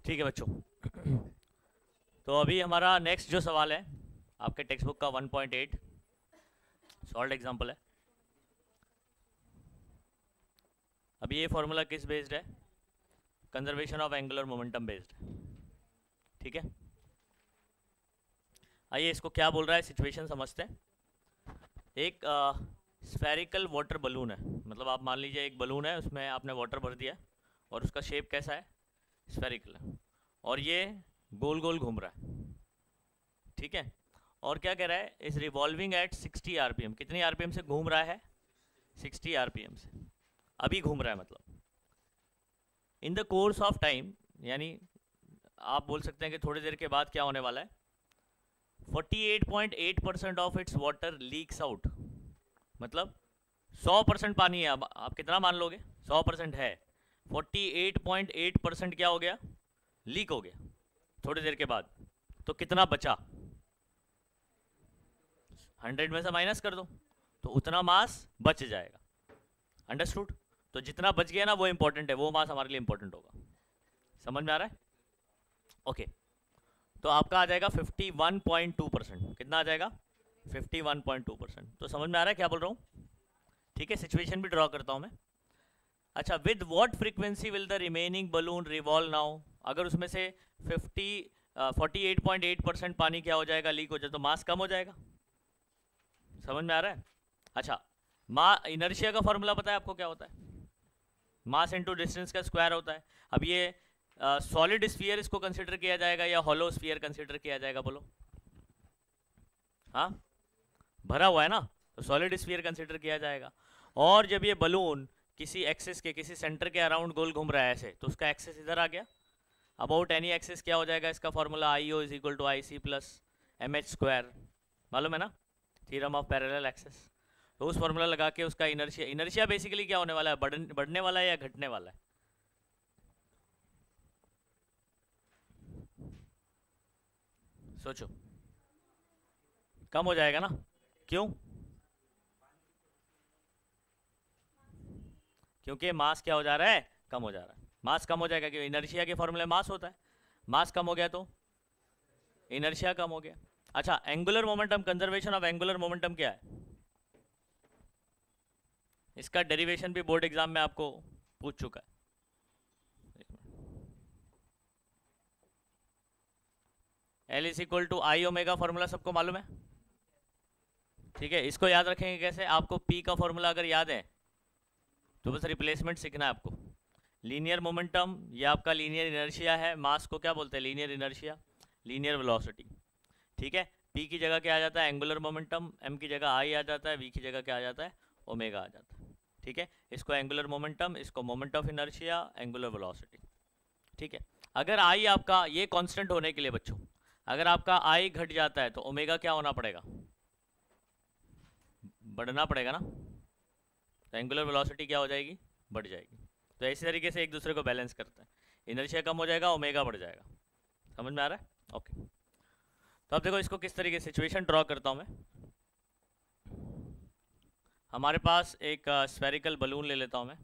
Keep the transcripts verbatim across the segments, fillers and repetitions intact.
ठीक है बच्चों। तो अभी हमारा नेक्स्ट जो सवाल है आपके टेक्स्ट बुक का one point eight solve example है। अभी ये फॉर्मूला किस बेस्ड है? Conservation of angular momentum based. ठीक है, आइए इसको क्या बोल रहा है सिचुएशन समझते हैं। एक स्फेरिकल वाटर बलून है, मतलब आप मान लीजिए एक बलून है, उसमें आपने वाटर भर दिया और उसका शेप कैसा है? स्फेरिकल है, और ये गोल गोल घूम रहा है। ठीक है, और क्या कह रहा है? इस रिवॉल्विंग एट सिक्सटी आरपीएम। कितनी आरपीएम से घूम रहा है? सिक्सटी आरपीएम से अभी घूम रहा है। मतलब in the course of time, यानी आप बोल सकते हैं कि थोड़ी देर के बाद क्या होने वाला है, forty eight point eight percent of its water leaks out. मतलब सौ परसेंट पानी है, अब आप कितना मान लोगे? सौ परसेंट है, forty eight point eight percent क्या हो गया? लीक हो गया थोड़ी देर के बाद। तो कितना बचा? हंड्रेड में से माइनस कर दो तो उतना मास बच जाएगा। अंडरस्टूड? तो जितना बच गया ना वो इंपॉर्टेंट है, वो मास हमारे लिए इंपॉर्टेंट होगा। समझ में आ रहा है? ओके, तो आपका आ जाएगा fifty one point two percent. कितना आ जाएगा? Fifty one point two percent. तो समझ में आ रहा है क्या बोल रहा हूँ? ठीक है, सिचुएशन भी ड्रॉ करता हूँ मैं। अच्छा, with what frequency will the remaining balloon revolve now? अगर उसमें से fifty forty eight point eight percent पानी क्या हो जाएगा? लीक हो जाए, तो मास कम हो जाएगा। समझ में आ रहा है? अच्छा, मा इनर्शिया का फॉर्मूला पता है आपको क्या होता है? मास इनटू डिस्टेंस का स्क्वायर होता है। अब ये सॉलिड uh, स्फीयर इसको कंसिडर किया जाएगा या हॉलो स्फीयर कंसिडर किया जाएगा? बोलो। हाँ, भरा हुआ है ना, तो सॉलिड स्फीयर कंसिडर किया जाएगा। और जब ये बलून किसी एक्सिस के, किसी सेंटर के अराउंड गोल घूम रहा है ऐसे, तो उसका एक्सिस इधर आ गया। अबाउट एनी एक्सिस क्या हो जाएगा? इसका formula I O is equal to I C plus M H square. मालूम है ना, थ्योरम ऑफ पैरेलल एक्सिस। तो उस फॉर्मूला लगा के उसका इनर्शिया, इनर्शिया बेसिकली क्या होने वाला है? बढ़ बढ़ने वाला है या घटने वाला है? सोचो। कम हो जाएगा ना। क्यों? क्योंकि मास क्या हो जा रहा है? कम हो जा रहा है। मास कम हो जाएगा क्योंकि इनर्शिया के फॉर्मूले मास होता है। मास कम हो गया तो इनर्शिया कम हो गया। अच्छा, angular momentum, conservation of angular momentum क्या है? इसका डेरिवेशन भी बोर्ड एग्जाम में आपको पूछ चुका है। L is equal to I omega, formula सबको मालूम है। ठीक है, इसको याद रखेंगे कैसे? आपको पी का फॉर्मूला अगर याद है तो बस रिप्लेसमेंट सीखना है आपको। लीनियर मोमेंटम, ये आपका लीनियर इनर्शिया है। मास को क्या बोलते हैं? Linear inertia, linear velocity. ठीक है, पी की जगह क्या आ जाता है? Angular momentum. एम की जगह आई आ जाता है। वी की जगह क्या आ जाता है? ओमेगा आ जाता है। ठीक है, इसको एंगुलर मोमेंटम, इसको moment of inertia, angular velocity. ठीक है, अगर आई आपका ये कांस्टेंट होने के लिए बच्चों, अगर आपका आई घट जाता है तो ओमेगा क्या होना पड़ेगा? बढ़ना पड़ेगा ना। तो एंगुलर वेलोसिटी क्या हो जाएगी? बढ़ जाएगी। तो इसी तरीके से एक दूसरे को बैलेंस करते हैं। इनर्शिया कम हो जाएगा, ओमेगा बढ़ जाएगा। समझ में आ रहा है? ओके, तो अब देखो इसको किस तरीके से सिचुएशन ड्रॉ करता हूँ मैं। हमारे पास एक स्फेरिकल बलून ले लेता हूँ मैं।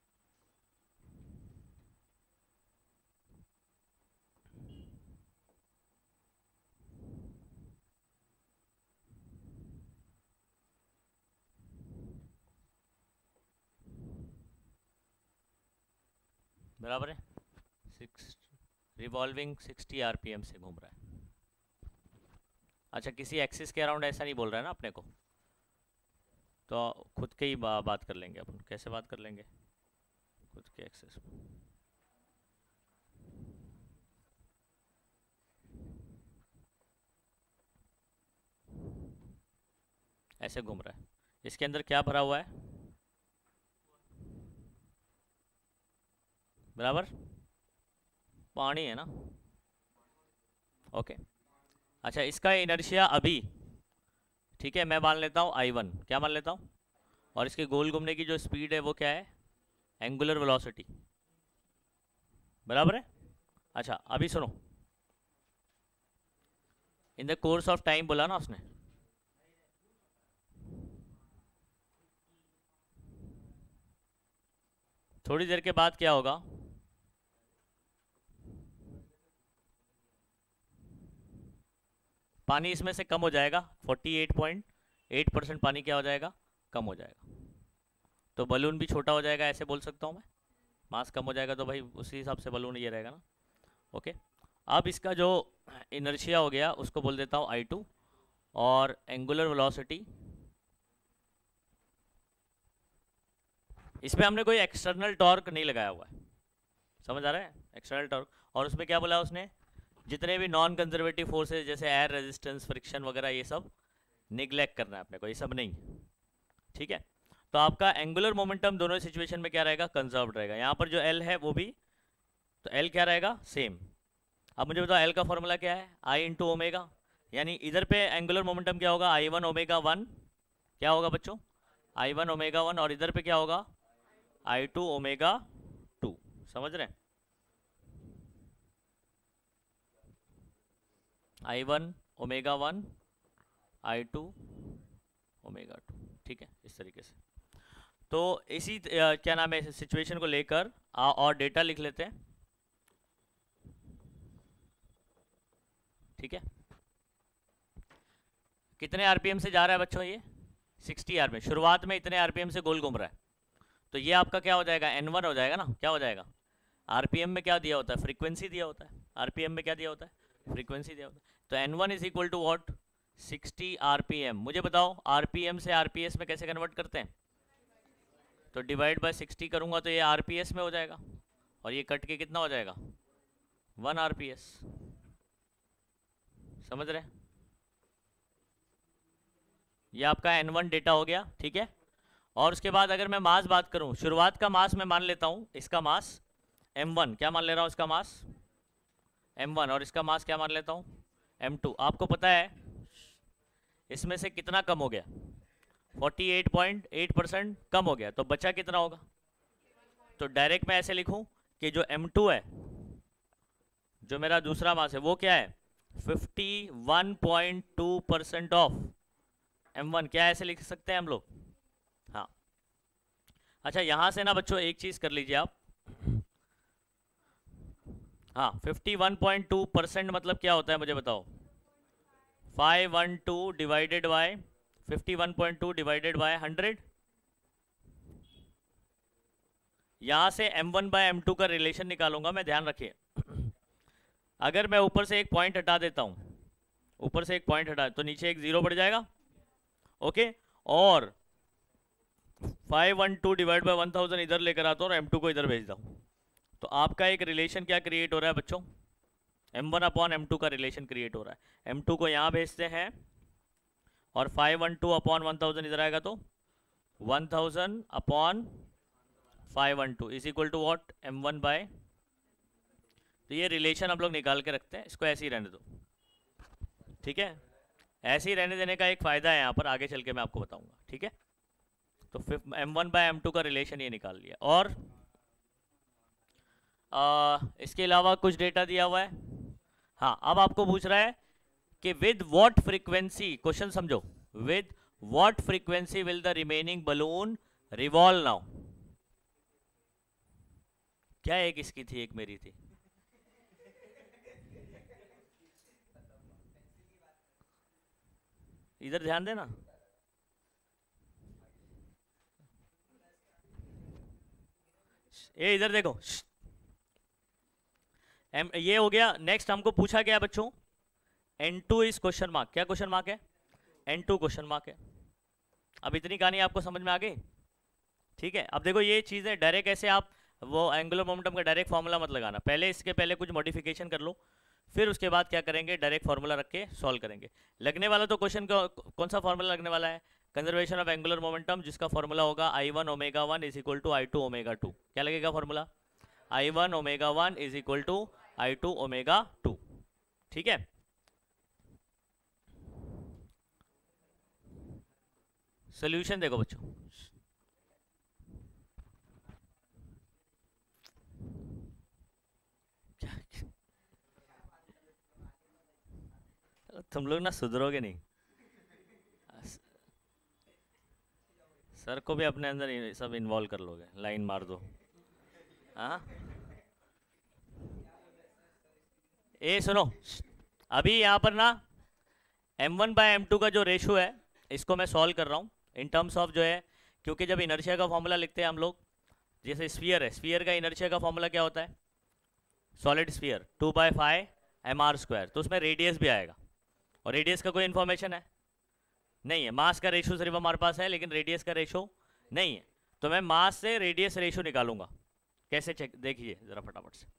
बराबर है, सिक्स रिवॉल्विंग सिक्सटी आरपीएम से घूम रहा है। अच्छा, किसी एक्सिस के अराउंड ऐसा नहीं बोल रहा है ना अपने को, तो खुद के ही बा, बात कर लेंगे अपन। कैसे बात कर लेंगे? खुद के एक्सिस ऐसे घूम रहा है। इसके अंदर क्या भरा हुआ है? बराबर, पानी है ना। ओके, अच्छा इसका इनर्शिया अभी, ठीक है, मैं मान लेता हूँ आई वन। क्या मान लेता हूँ? और इसके गोल घूमने की जो स्पीड है वो क्या है? Angular velocity. बराबर है। अच्छा अभी सुनो, in the course of time बोला ना उसने। थोड़ी देर के बाद क्या होगा? पानी इसमें से कम हो जाएगा, forty eight point eight percent पानी क्या हो जाएगा, कम हो जाएगा। तो बलून भी छोटा हो जाएगा, ऐसे बोल सकता हूँ मैं। मास कम हो जाएगा तो भाई उसी हिसाब से बलून ये रहेगा ना। ओके, अब इसका जो इनर्शिया हो गया उसको बोल देता हूँ आई टू, और एंगुलर वेलोसिटी, इसमें हमने कोई एक्सटर्नल टॉर्क नहीं लगाया हुआ है, समझ आ रहा है, एक्सटर्नल टॉर्क। और उसमें क्या बोला उसने, जितने भी नॉन कंजर्वेटिव फोर्सेस जैसे एयर रेजिस्टेंस, फ्रिक्शन वगैरह, ये सब निगलेक्ट करना है अपने को, ये सब नहीं। ठीक है, तो आपका एंगुलर मोमेंटम दोनों सिचुएशन में क्या रहेगा, कंजर्व रहेगा। यहाँ पर जो एल है वो भी, तो एल क्या रहेगा, सेम। अब मुझे बताओ एल का फॉर्मूला क्या है, आई इंटू ओमेगा, यानी इधर पे एंगुलर मोमेंटम क्या होगा, आई वन ओमेगा वन, क्या होगा बच्चों, आई वन ओमेगा वन, और इधर पे क्या होगा, आई टू ओमेगा टू। समझ रहे हैं, I one omega one, I two omega two. ठीक है, इस तरीके से। तो इसी आ, क्या नाम है, सिचुएशन को लेकर और डेटा लिख लेते हैं। ठीक है, कितने आरपीएम से जा रहा है बच्चों ये, सिक्सटी आरपीएम। शुरुआत में इतने आरपीएम से गोल घूम रहा है, तो ये आपका क्या हो जाएगा, एन वन हो जाएगा ना। क्या हो जाएगा, आरपीएम में क्या दिया होता है, फ्रीक्वेंसी दिया होता है। आरपीएम में क्या दिया होता है, फ्रीक्वेंसी दिया होता है। तो N one is equal to what, sixty RPM. मुझे बताओ आरपीएम से आरपीएस में कैसे कन्वर्ट करते हैं, तो डिवाइड बाय सिक्सटी करूंगा तो ये आरपीएस में हो जाएगा, और ये कट के कितना हो जाएगा, वन आरपीएस। समझ रहे हैं, ये आपका एन वन डेटा हो गया। ठीक है, और उसके बाद अगर मैं मास बात करूं, शुरुआत का मास मैं मान लेता हूं, इसका मास एम वन, क्या मान ले रहा हूं, इसका मास एम वन, और इसका मास क्या मान लेता हूं, एम टू। आपको पता है इसमें से कितना कम हो गया, forty eight point eight percent कम हो गया, तो बचा कितना होगा। तो डायरेक्ट मैं ऐसे लिखूं कि जो एम टू है, जो मेरा दूसरा मास है, वो क्या है, fifty one point two percent of M one. क्या ऐसे लिख सकते हैं हम लोग, हाँ। अच्छा, यहां से ना बच्चों एक चीज कर लीजिए आप, हाँ, fifty one point two percent मतलब क्या होता है मुझे बताओ, five one two divided by fifty one point two divided by hundred. यहां से M one by M two का रिलेशन निकालूंगा मैं, ध्यान रखिए। अगर मैं ऊपर से एक पॉइंट हटा देता हूं, ऊपर से एक पॉइंट हटा तो नीचे एक जीरो बढ़ जाएगा। ओके, और five one two divide by one thousand इधर लेकर आता हूँ और एम टू को इधर भेजता हूँ, तो आपका एक रिलेशन क्या क्रिएट हो रहा है बच्चों, M one upon M two का रिलेशन क्रिएट हो रहा है। एम टू को यहाँ भेजते हैं, और five one two upon one thousand इधर आएगा, तो one thousand upon five one two is equal to what, M one by. तो ये रिलेशन हम लोग निकाल के रखते हैं, इसको ऐसे ही रहने दो। ठीक है, ऐसे ही रहने देने का एक फ़ायदा है यहाँ पर, आगे चल के मैं आपको बताऊंगा। ठीक है, तो M one by M two का रिलेशन ये निकाल लिया। और आ, इसके अलावा कुछ डेटा दिया हुआ है। हाँ, अब आपको पूछ रहा है कि विद व्हाट फ्रीक्वेंसी, क्वेश्चन समझो, with what frequency will the remaining balloon revolve now. क्या एक इसकी थी, एक मेरी थी। इधर ध्यान देना, ये इधर देखो, एम ये हो गया। नेक्स्ट हमको पूछा गया बच्चों, N two is question mark. क्या क्वेश्चन मार्क है, एन टू क्वेश्चन मार्क है। अब इतनी कहानी आपको समझ में आ गई। ठीक है, अब देखो ये चीज़ें डायरेक्ट ऐसे आप वो एंगुलर मोमेंटम का डायरेक्ट फार्मूला मत लगाना, पहले इसके पहले कुछ मॉडिफिकेशन कर लो, फिर उसके बाद क्या करेंगे, डायरेक्ट फार्मूला रख के सॉल्व करेंगे। लगने वाला तो क्वेश्चन कौन सा फार्मूला लगने वाला है, कंजर्वेशन ऑफ एंगुलर मोमेंटम, जिसका फार्मूला होगा I one omega one is equal to I two omega two. क्या लगेगा formula, I one omega one is equal to I two omega two. ठीक है, सोल्यूशन देखो बच्चों, तुम लोग ना सुधरोगे नहीं, सर को भी अपने अंदर सब इन्वॉल्व कर लोगे, लाइन मार दो। हाँ, ए सुनो, अभी यहाँ पर ना M one by M two का जो रेशो है इसको मैं सॉल्व कर रहा हूँ इन टर्म्स ऑफ जो है, क्योंकि जब इनर्शिया का फॉर्मूला लिखते हैं हम लोग, जैसे स्फीयर है, स्फीयर का इनर्शिया का फॉर्मूला क्या होता है, solid sphere two by five M R square, तो उसमें रेडियस भी आएगा, और रेडियस का कोई इन्फॉर्मेशन है नहीं है, मास का रेशो सिर्फ हमारे पास है लेकिन रेडियस का रेशो नहीं है, तो मैं मास से रेडियस रेशो निकालूंगा। कैसे चेक देखिए ज़रा फटाफट से,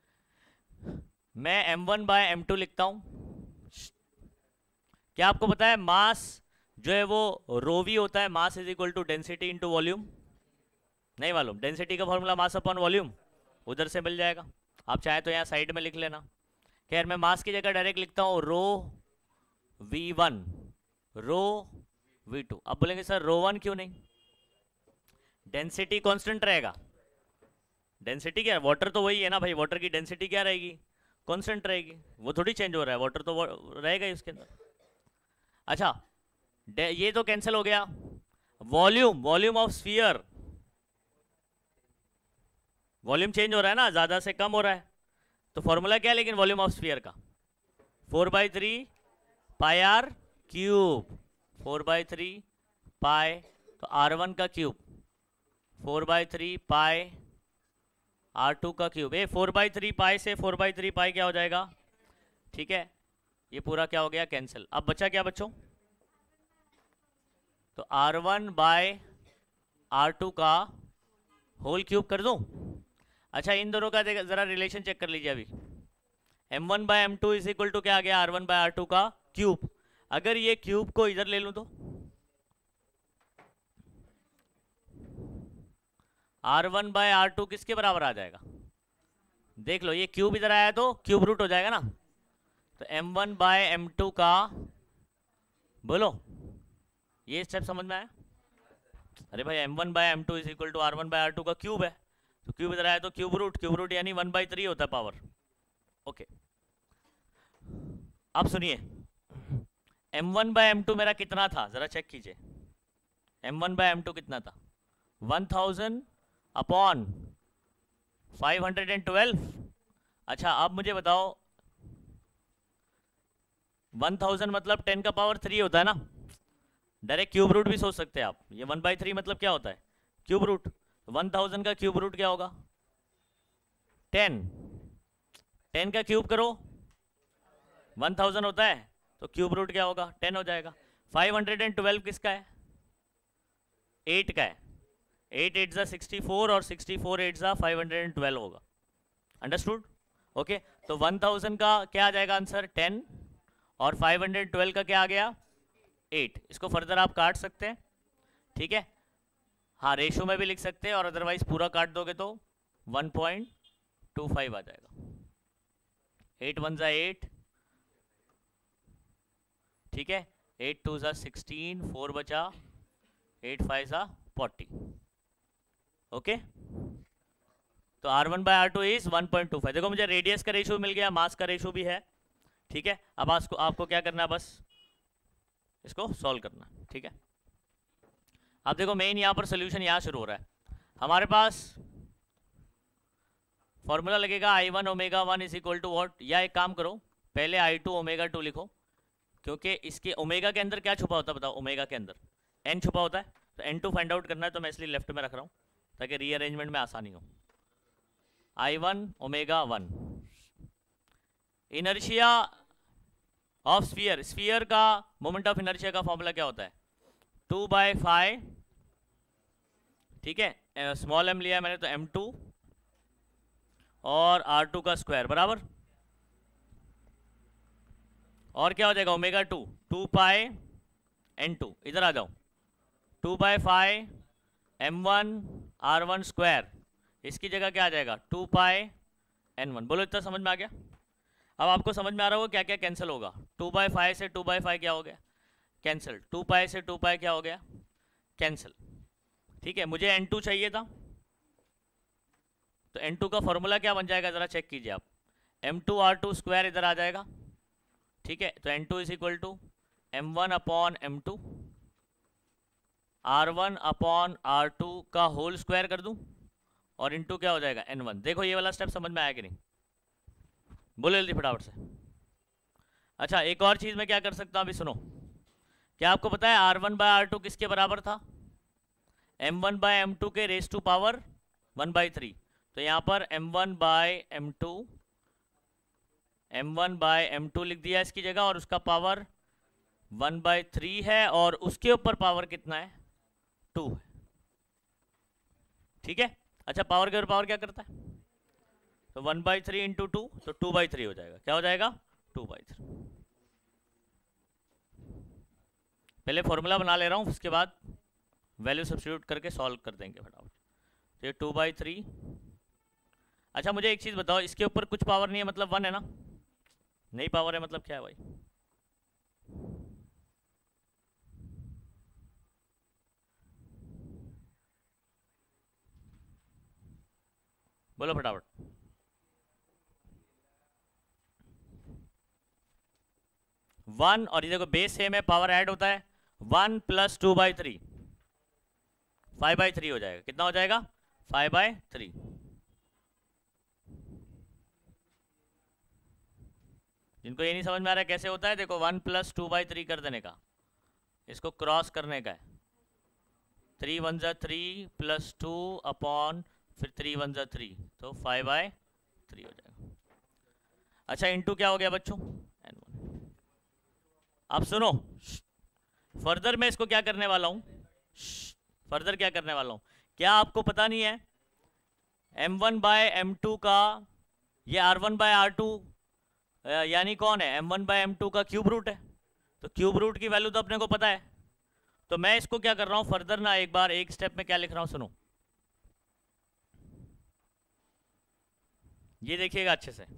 मैं M one by M two लिखता हूँ। क्या आपको पता है मास जो है वो रो वी होता है, mass is equal to density into volume? नहीं मालूम? डेंसिटी का फॉर्मूला मास अपॉन वॉल्यूम, उधर से मिल जाएगा, आप चाहे तो यहाँ साइड में लिख लेना। खैर मैं मास की जगह डायरेक्ट लिखता हूँ rho V one rho V two. अब बोलेंगे सर रो वन क्यों नहीं, डेंसिटी कांस्टेंट रहेगा। डेंसिटी क्या है, वाटर तो वही है ना भाई, वाटर की डेंसिटी क्या रहेगी, कांस्टेंट रहेगी, वो थोड़ी चेंज हो रहा है, वाटर तो रहेगा ही उसके अंदर। अच्छा ये तो कैंसिल हो गया। Volume, volume of sphere, volume change हो रहा है ना, ज्यादा से कम हो रहा है, तो फॉर्मूला क्या है लेकिन वॉल्यूम ऑफ स्फीयर का, four by three pi R cube, four by three pi, तो आर वन का cube, four by three pi R two का क्यूब। ए फोर बाई थ्री पाई से फोर बाई थ्री पाई क्या हो जाएगा, ठीक है, ये पूरा क्या हो गया कैंसिल। अब बचा क्या बच्चों, तो R one by R two का होल क्यूब कर दूं। अच्छा इन दोनों का जरा रिलेशन चेक कर लीजिए अभी, M one by M two is equal to क्या आ गया, R one by R two का क्यूब। अगर ये क्यूब को इधर ले लूं तो R one by R two किसके बराबर आ जाएगा, देख लो, ये क्यूब इधर आया तो क्यूब रूट हो जाएगा ना, तो M one by M two का, बोलो ये स्टेप समझ में आया? अरे भाई M one by M two is equal to R one by R two का क्यूब है, तो क्यूब इधर आया तो क्यूब रूट, क्यूब रूट यानी वन बाई थ्री होता है पावर। ओके अब सुनिए, M one by M two मेरा कितना था जरा चेक कीजिए, M one by M two कितना था, one thousand upon five hundred and twelve. अच्छा अब मुझे बताओ, वन थाउजेंड मतलब टेन का पावर थ्री होता है ना, डायरेक्ट क्यूब रूट भी सोच सकते हैं आप, ये वन बाई थ्री मतलब क्या होता है, क्यूब रूट, वन थाउजेंड का क्यूब रूट क्या होगा, टेन, टेन का क्यूब करो वन थाउजेंड होता है, तो क्यूब रूट क्या होगा, टेन हो जाएगा। फाइव हंड्रेड एंड ट्वेल्व किसका है, एट का है, एट एट जा सिक्सटी फोर और सिक्सटी फोर एट जा फाइव हंड्रेड एंड ट्वेल्व होगा, अंडरस्टूड? ओके तो वन थाउजेंड का क्या आ जाएगा आंसर, टेन, और फाइव हंड्रेड ट्वेल्व का क्या आ गया, एट। इसको फर्दर आप काट सकते हैं, ठीक है, हाँ रेशो में भी लिख सकते हैं, और अदरवाइज पूरा काट दोगे तो वन पॉइंट टू फाइव आ जाएगा, एट वन जा एट, ठीक है, एट टू जा सिक्सटीन, फोर बचा, एट फाइव जा फोर्टी। ओके तो R one by R two is one point two five. देखो मुझे रेडियस का रेशो मिल गया, मास का रेशो भी है, ठीक है। अब आपको आपको क्या करना है, बस इसको सॉल्व करना, ठीक है। अब देखो मेन यहाँ पर सोल्यूशन यहाँ शुरू हो रहा है, हमारे पास फॉर्मूला लगेगा I one omega one is equal to what, या एक काम करो पहले आई टू ओमेगा टू लिखो, क्योंकि इसके ओमेगा के अंदर क्या छुपा होता है बताओ, ओमेगा के अंदर एन छुपा होता है, तो एन टू फाइंड आउट करना है, तो मैं इसलिए लेफ्ट में रख रहा हूँ ताकि रीअरेंजमेंट में आसानी हो। I one omega one, inertia of sphere, sphere का मोमेंट ऑफ इनर्शिया का फॉर्मूला क्या होता है, टू बाय फाइव, ठीक है, स्मॉल एम लिया है मैंने तो एम टू और आर टू का स्क्वायर बराबर, और क्या हो जाएगा omega two, two pi N two, इधर आ जाओ, two by five M one R one square, इसकी जगह क्या आ जाएगा टू पाई एन वन। बोलो इतना समझ में आ गया? अब आपको समझ में आ रहा होगा क्या क्या कैंसिल होगा, टू बाय फाइव से टू बाय फाइव क्या हो गया कैंसिल, टू पाई से टू पाई क्या हो गया कैंसिल, ठीक है। मुझे एन टू चाहिए था, तो एन टू का फॉर्मूला क्या बन जाएगा जरा चेक कीजिए आप, M two R two square इधर आ जाएगा, ठीक है, तो N two is equal to M one upon M two, R one upon R two का होल स्क्वायर कर दूं, और इनटू क्या हो जाएगा एन वन। देखो ये वाला स्टेप समझ में आया कि नहीं, बोलो जल्दी फटाफट से। अच्छा एक और चीज़ मैं क्या कर सकता हूँ अभी सुनो, क्या आपको पता है R one by R two किसके बराबर था? M one by M two के raise to power one by three. तो यहाँ पर M one by M two M one by M two लिख दिया इसकी जगह, और उसका पावर वन बाई थ्री है, और उसके ऊपर पावर कितना है? टू है। ठीक है। अच्छा पावर के ऊपर पावर क्या करता है? तो one by three into two, तो टू बाई थ्री हो जाएगा। क्या हो जाएगा? Two by three. पहले फॉर्मूला बना ले रहा हूँ, उसके बाद वैल्यू सब्स्टिट्यूट करके सॉल्व कर देंगे फटाफट। तो ये टू बाई थ्री। अच्छा मुझे एक चीज़ बताओ, इसके ऊपर कुछ पावर नहीं है मतलब वन है ना? नहीं पावर है मतलब क्या है भाई? बोलो फटाफट। वन, और ये देखो बेस सेम है, पावर ऐड होता है। One plus two by three five by three हो जाएगा। कितना हो जाएगा? Five by three. जिनको ये नहीं समझ में आ रहा है कैसे होता है, देखो one plus two by three कर देने का, इसको क्रॉस करने का है। थ्री वन जा थ्री प्लस टू अपॉन फिर थ्री वन जा थ्री, तो फाइव बाई थ्री हो जाएगा। अच्छा इंटू क्या हो गया बच्चों? N one. अब सुनो, फर्दर मैं इसको क्या करने वाला हूँ, फर्दर क्या करने वाला हूँ, क्या आपको पता नहीं है M one by M two का ये R one by R two यानी कौन है? M one by M two का क्यूब रूट है। तो क्यूब रूट की वैल्यू तो अपने को पता है। तो मैं इसको क्या कर रहा हूँ फर्दर ना, एक बार एक स्टेप में क्या लिख रहा हूँ सुनो, ये देखिएगा अच्छे से।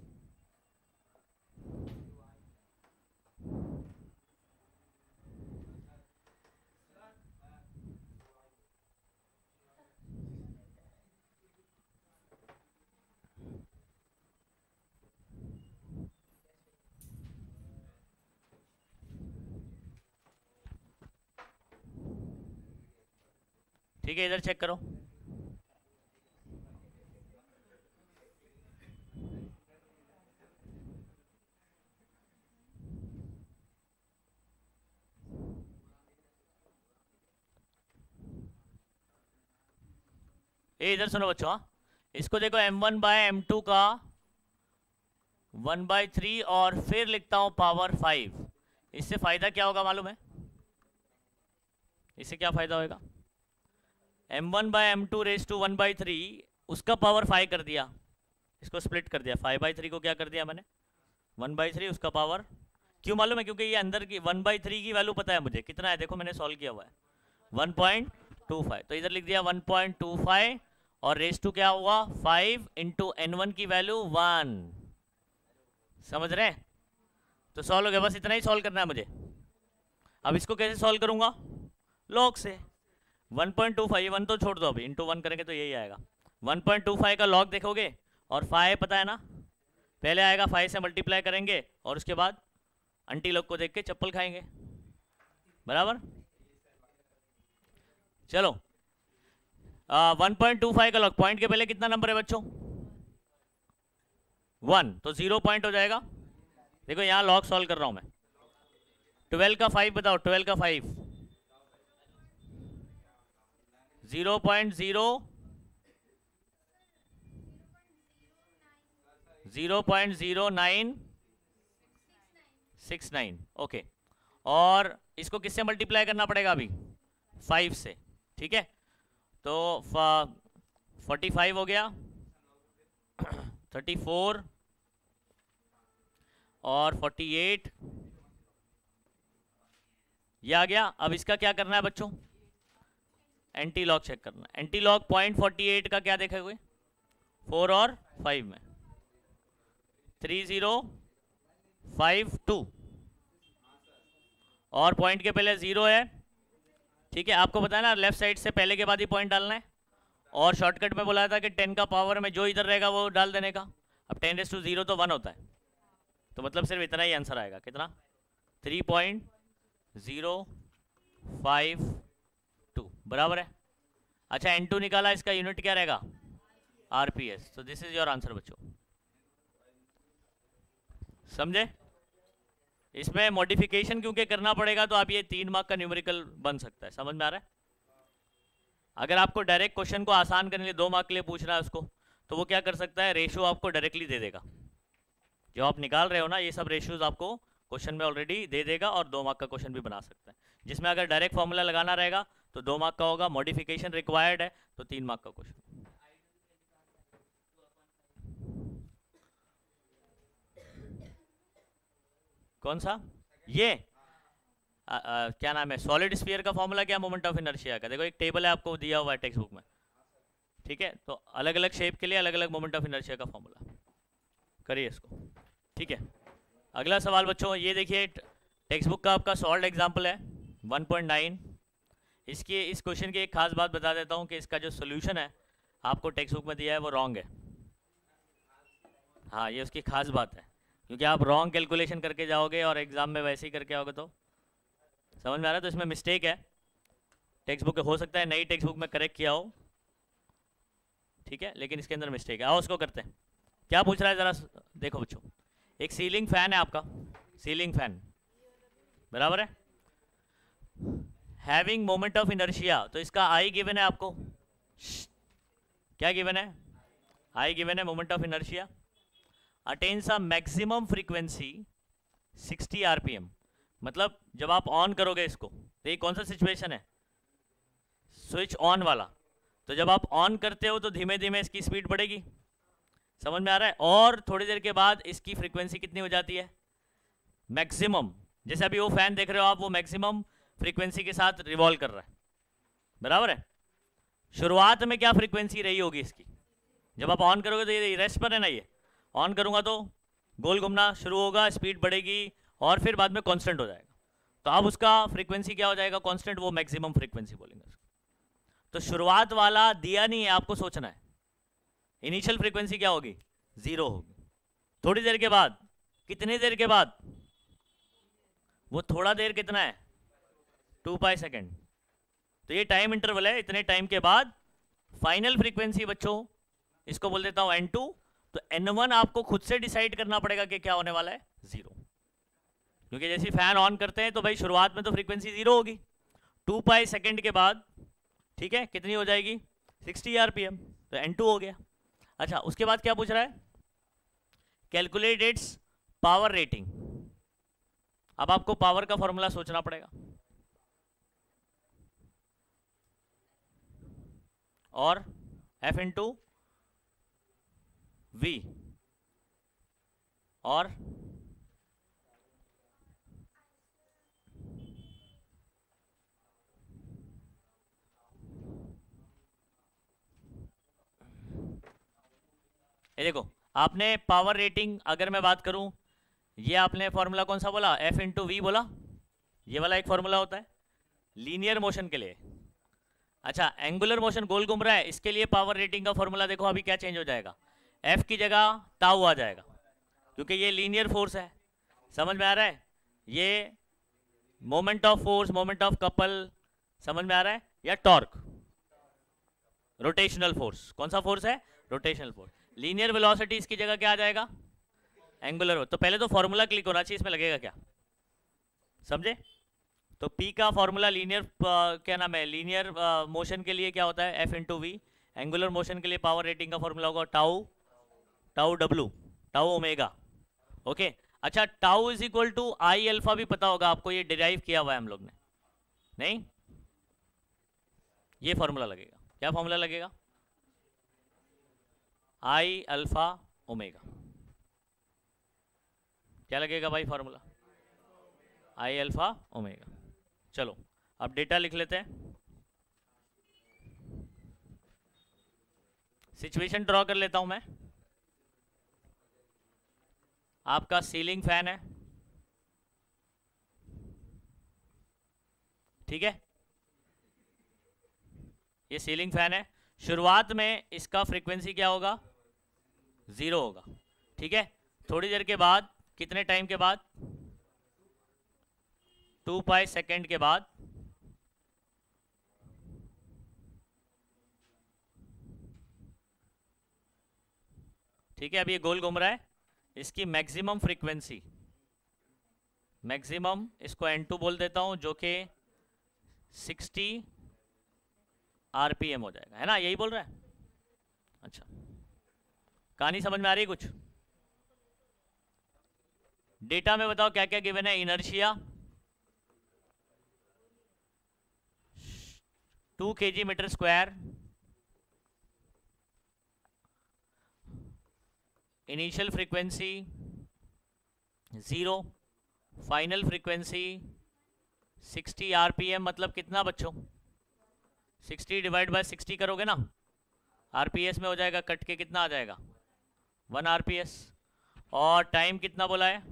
ठीक है इधर चेक करो, ये इधर सुनो बच्चों। हाँ इसको देखो M one by M two का वन बाई थ्री और फिर लिखता हूं पावर फाइव। इससे फायदा क्या होगा मालूम है? इससे क्या फायदा होगा? M one by M two raise to one by three, उसका पावर फाइव कर दिया, इसको स्प्लिट कर दिया। फाइव बाई थ्री को क्या कर दिया मैंने? वन बाई थ्री, उसका पावर। क्यों मालूम है? क्योंकि ये अंदर की वन बाई थ्री की वैल्यू पता है मुझे कितना है, देखो मैंने सॉल्व किया हुआ है वन पॉइंट टू फाइव। तो इधर लिख दिया वन पॉइंट टू फाइव, और रेस टू क्या हुआ? फाइव इंटू एन वन की वैल्यू वन। समझ रहे हैं? तो सॉल्व हो गया, बस इतना ही सॉल्व करना है मुझे। अब इसको कैसे सॉल्व करूंगा? लॉग से। One point two five, one तो छोड़ दो, अभी इंटू वन करेंगे तो यही आएगा। वन पॉइंट टू फाइव का लॉग देखोगे, और फाइव पता है ना, पहले आएगा फाइव से मल्टीप्लाई करेंगे, और उसके बाद आंटी लोग को देख के चप्पल खाएंगे। बराबर? चलो वन पॉइंट टू फाइव का लॉग, पॉइंट के पहले कितना नंबर है बच्चों? वन, तो जीरो पॉइंट हो जाएगा। देखो यहाँ लॉग सॉल्व कर रहा हूं मैं। ट्वेल्व का फाइव बताओ, ट्वेल्व का five zero point zero zero point zero nine six nine. Okay, और इसको किससे मल्टीप्लाई करना पड़ेगा अभी? फाइव से। ठीक है, तो फोर्टी फाइव हो गया, थर्टी फोर और फोर्टी एट, ये आ गया। अब इसका क्या करना है बच्चों? एंटी लॉग चेक करना है। Anti log point forty eight का क्या देखे हुए? फोर और फाइव में थ्री जीरो फाइव टू, और पॉइंट के पहले जीरो है। ठीक है, आपको पता है ना लेफ्ट साइड से पहले के बाद ही पॉइंट डालना है, और शॉर्टकट में बोला था कि टेन का पावर में जो इधर रहेगा वो डाल देने का। अब टेन रेस टू जीरो तो वन होता है, तो मतलब सिर्फ इतना ही आंसर आएगा। कितना? Three point zero five two, बराबर है। अच्छा एन टू निकाला, इसका यूनिट क्या रहेगा? आरपीएस। तो दिस इज योर आंसर बच्चों। समझे? इसमें मॉडिफिकेशन क्योंकि करना पड़ेगा तो आप ये तीन मार्क का न्यूमेरिकल बन सकता है, समझ में आ रहा है। अगर आपको डायरेक्ट क्वेश्चन को आसान करने के लिए दो मार्क के लिए पूछ रहा है उसको, तो वो क्या कर सकता है, रेशियो आपको डायरेक्टली दे देगा। जो आप निकाल रहे हो ना, ये सब रेशियोज आपको क्वेश्चन में ऑलरेडी दे देगा और दो मार्क का क्वेश्चन भी बना सकता है। जिसमें अगर डायरेक्ट फॉर्मूला लगाना रहेगा तो दो मार्क का होगा, मॉडिफिकेशन रिक्वायर्ड है तो तीन मार्क का क्वेश्चन। कौन सा? ये आ, आ, क्या नाम है, सॉलिड स्फीयर का फॉर्मूला क्या, मोमेंट ऑफ इनर्शिया का। देखो एक टेबल है आपको दिया हुआ है टेक्स्ट बुक में, ठीक है, तो अलग अलग शेप के लिए अलग अलग मोमेंट ऑफ इनर्शिया का फॉर्मूला, करिए इसको, ठीक है। अगला सवाल बच्चों, ये देखिए टेक्स्ट बुक का आपका सॉल्व एग्जाम्पल है वन पॉइंट नाइन। इसके इस क्वेश्चन की एक खास बात बता देता हूँ कि इसका जो सोल्यूशन है आपको टेक्स्ट बुक में दिया है वो रॉन्ग है। हाँ, ये उसकी खास बात है, क्योंकि आप रॉन्ग कैलकुलेशन करके जाओगे और एग्जाम में वैसे ही करके आओगे तो समझ में आ रहा है। तो इसमें मिस्टेक है, टेक्स्ट बुक हो सकता है नई टेक्स्ट बुक में करेक्ट किया हो, ठीक है, लेकिन इसके अंदर मिस्टेक है। आओ उसको करते हैं। क्या पूछ रहा है जरा देखो बच्चों। एक सीलिंग फैन है आपका, सीलिंग फैन बराबर है, हैविंग मोमेंट ऑफ इनर्शिया, तो इसका आई गिवन है आपको, क्या गिवन है, आई गिवन है, moment of inertia, attains a maximum frequency sixty RPM. मतलब जब आप ऑन करोगे इसको, तो ये कौन सा सिचुएशन है, स्विच ऑन वाला, तो जब आप ऑन करते हो तो धीमे धीमे इसकी स्पीड बढ़ेगी, समझ में आ रहा है, और थोड़ी देर के बाद इसकी फ्रीक्वेंसी कितनी हो जाती है, मैक्सिमम। जैसे अभी वो फैन देख रहे हो आप, वो मैक्सिमम फ्रीक्वेंसी के साथ रिवॉल्व कर रहा है, बराबर है। शुरुआत में क्या फ्रीक्वेंसी रही होगी इसकी, जब आप ऑन करोगे तो ये रेस्ट पर है ना, ये ऑन करूंगा तो गोल घूमना शुरू होगा, स्पीड बढ़ेगी और फिर बाद में कांस्टेंट हो जाएगा, तो अब उसका फ्रीक्वेंसी क्या हो जाएगा, कांस्टेंट, वो मैक्सिमम फ्रीक्वेंसी बोलेंगे। तो शुरुआत वाला दिया नहीं है, आपको सोचना है इनिशियल फ्रीक्वेंसी क्या होगी, जीरो होगी। थोड़ी देर के बाद, कितनी देर के बाद, वो थोड़ा देर कितना है, टू पाई सेकेंड, तो ये टाइम इंटरवल है, इतने टाइम के बाद फाइनल फ्रीक्वेंसी बच्चों इसको बोल देता हूं एन टू। तो एन वन आपको खुद से डिसाइड करना पड़ेगा कि क्या होने वाला है, जीरो, क्योंकि जैसे फैन ऑन करते हैं तो भाई शुरुआत में तो फ्रीक्वेंसी जीरो होगी, टू पाई सेकेंड के बाद, ठीक है, कितनी हो जाएगी, सिक्सटी आरपीएम, तो एन टू हो गया। अच्छा, उसके बाद क्या पूछ रहा है, कैलकुलेट इट्स पावर रेटिंग। अब आपको पावर का फॉर्मूला सोचना पड़ेगा, और एफ इंटू वी, और ये देखो, आपने पावर रेटिंग अगर मैं बात करूं, ये आपने फॉर्मूला कौन सा बोला, एफ इंटू वी बोला, ये वाला एक फॉर्मूला होता है लीनियर मोशन के लिए। अच्छा, एंगुलर मोशन गोल घूम रहा है, इसके लिए पावर रेटिंग का फॉर्मूला देखो अभी क्या चेंज हो जाएगा, एफ की जगह टाउ आ जाएगा, क्योंकि ये लीनियर फोर्स है, समझ में आ रहा है, ये moment of force, moment of couple, समझ में आ रहा है, या टॉर्क, रोटेशनल फोर्स, कौन सा फोर्स है, रोटेशनल फोर्स। लीनियर वेलोसिटी इसकी जगह क्या आ जाएगा, एंगुलर। तो पहले तो फॉर्मूला क्लिक होना चाहिए, इसमें लगेगा क्या, समझे। तो P का फॉर्मूला लीनियर क्या नाम है, लीनियर मोशन के लिए क्या होता है, F into V. Angular motion के लिए पावर रेटिंग का फॉर्मूला होगा tau, tau W, tau omega, okay. अच्छा, tau is equal to I alpha भी पता होगा आपको, ये डिराइव किया हुआ है हम लोग ने, नहीं, ये फॉर्मूला लगेगा, क्या फॉर्मूला लगेगा, आई अल्फा ओमेगा, क्या लगेगा भाई फॉर्मूला, आई अल्फा ओमेगा। चलो अब डेटा लिख लेते हैं, सिचुएशन ड्रॉ कर लेता हूं मैं। आपका सीलिंग फैन है, ठीक है, ये सीलिंग फैन है, शुरुआत में इसका फ्रीक्वेंसी क्या होगा, जीरो होगा, ठीक है। थोड़ी देर के बाद, कितने टाइम के बाद, टू पाई सेकेंड के बाद, ठीक है, अब ये गोल घूम रहा है, इसकी मैक्सिमम फ्रीक्वेंसी, मैक्सिमम इसको एन टू बोल देता हूँ, जो कि सिक्सटी आरपीएम हो जाएगा, है ना, यही बोल रहा है। अच्छा, कहानी समझ में आ रही है कुछ? डेटा में बताओ क्या क्या गिवन है। Inertia two K G metre square, initial frequency zero, final frequency sixty RPM, मतलब कितना बच्चों, सिक्सटी डिवाइड बाय सिक्सटी करोगे ना, आरपीएस में हो जाएगा, कट के कितना आ जाएगा, वन आरपीएस। और टाइम कितना बोला है,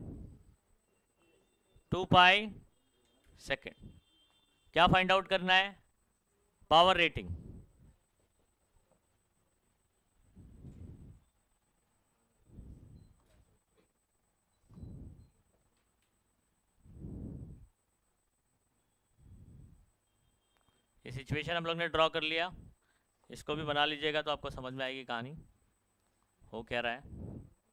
टू पाई सेकेंड। क्या फाइंड आउट करना है, पावर रेटिंग। ये सिचुएशन हम लोग ने ड्रॉ कर लिया, इसको भी बना लीजिएगा तो आपको समझ में आएगी कहानी हो क्या रहा है।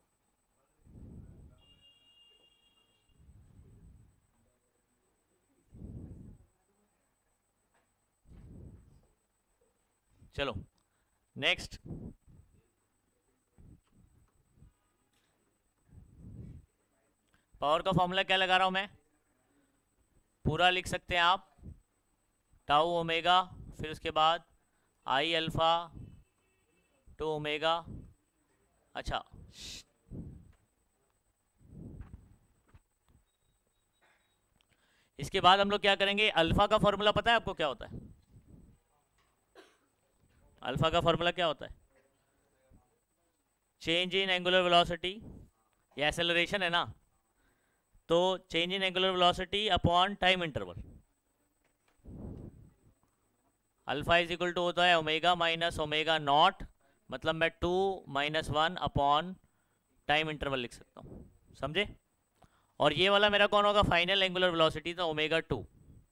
चलो नेक्स्ट, पावर का फॉर्मूला क्या लगा रहा हूं मैं, पूरा लिख सकते हैं आप, टाउ ओमेगा, फिर उसके बाद आई अल्फा टू ओमेगा। अच्छा, इसके बाद हम लोग क्या करेंगे, अल्फा का फॉर्मूला पता है आपको क्या होता है, अल्फा का फॉर्मूला क्या होता है, चेंज इन एंगुलर वेलोसिटी, ये एक्सेलरेशन है ना, तो change in angular velocity upon time interval. Alpha is equal to होता है ओमेगा माइनस ओमेगा नॉट, मतलब मैं two minus one upon time interval लिख सकता हूँ, समझे। और ये वाला मेरा कौन होगा, फाइनल एंगुलर वेलोसिटी, तो ओमेगा टू,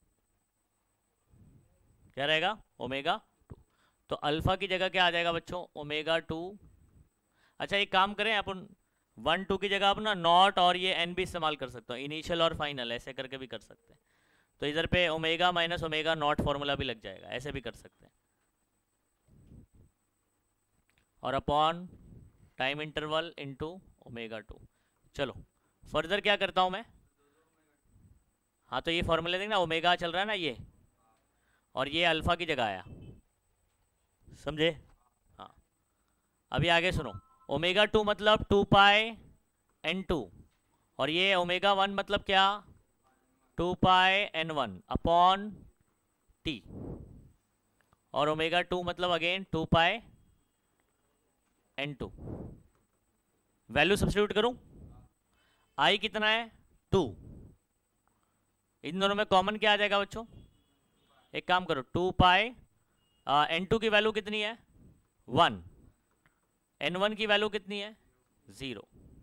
क्या रहेगा, ओमेगा टू। तो अल्फा की जगह क्या आ जाएगा बच्चों, ओमेगा टू। अच्छा एक काम करें अपन, वन टू की जगह आप ना नॉट और ये एन भी इस्तेमाल कर सकते हो, इनिशियल और फाइनल ऐसे करके भी कर सकते हैं। तो इधर पे omega minus omega naught formula भी लग जाएगा, ऐसे भी कर सकते हैं। और upon time interval into omega two. चलो फर्दर क्या करता हूँ मैं, हाँ तो ये फॉर्मूला देखना, ओमेगा चल रहा है ना ये, और ये अल्फा की जगह आया, समझे। हाँ अभी आगे सुनो, ओमेगा टू मतलब टू पाई एन टू, और ये ओमेगा वन मतलब क्या, two pi N one upon T, और ओमेगा टू मतलब again two pi N two. Value substitute करूं, आई कितना है, टू, इन दोनों में कॉमन क्या आ जाएगा बच्चों, एक काम करो, टू पाई एन टू की वैल्यू कितनी है, वन, एन वन की वैल्यू कितनी है, जीरो,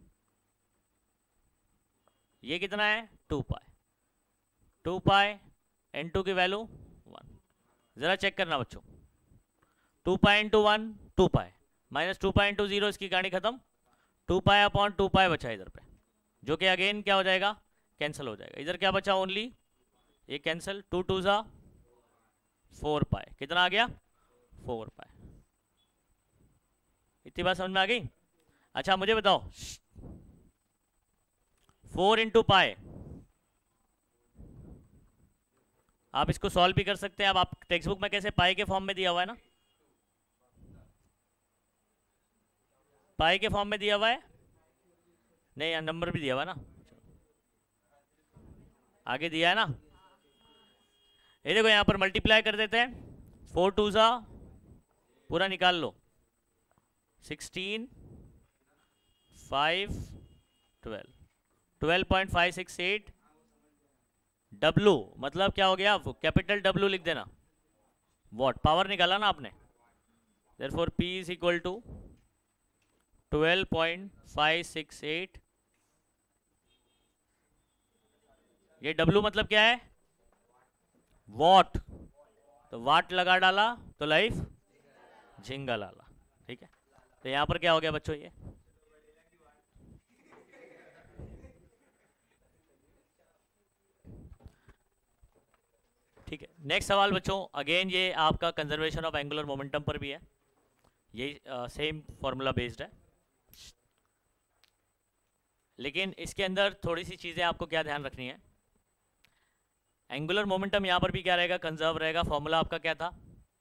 ये कितना है, two pi, two pi N two की वैल्यू वन। जरा चेक करना बच्चों, two pi into one two pi, minus two pi into zero, इसकी कहानी खत्म, two pi upon two pi बचा इधर पे, जो कि अगेन क्या हो जाएगा, कैंसिल हो जाएगा। इधर क्या बचा, ओनली ये कैंसिल, टू टू ज़ा फोर पाई, कितना आ गया, फोर पाई। इतनी बात समझ में आ गई। अच्छा मुझे बताओ, फोर इंटू पाई, आप इसको सॉल्व भी कर सकते हैं, अब आप टेक्स्ट बुक में कैसे पाई के फॉर्म में दिया हुआ है ना, पाई के फॉर्म में दिया हुआ है, नहीं यहाँ नंबर भी दिया हुआ है ना, आगे दिया है ना, ये देखो यहाँ पर मल्टीप्लाई कर देते हैं, फोर टू ज़ा पूरा निकाल लो, sixteen, five, twelve, twelve point five six eight, W मतलब क्या हो गया, कैपिटल डब्लू लिख देना, वॉट पावर निकाला ना आपने, therefore P is equal to twelve point five six eight, ये डब्लू मतलब क्या है, वॉट, तो वाट लगा डाला तो लाइफ झिंगा लाला, ठीक है। तो यहां पर क्या हो गया बच्चों, ये नेक्स्ट सवाल बच्चों, अगेन ये आपका कंजर्वेशन ऑफ एंगुलर मोमेंटम पर भी है, ये सेम फॉर्मूला बेस्ड है, लेकिन इसके अंदर थोड़ी सी चीज़ें आपको क्या ध्यान रखनी है। एंगुलर मोमेंटम यहाँ पर भी क्या रहेगा, कंजर्व रहेगा। फॉर्मूला आपका क्या था,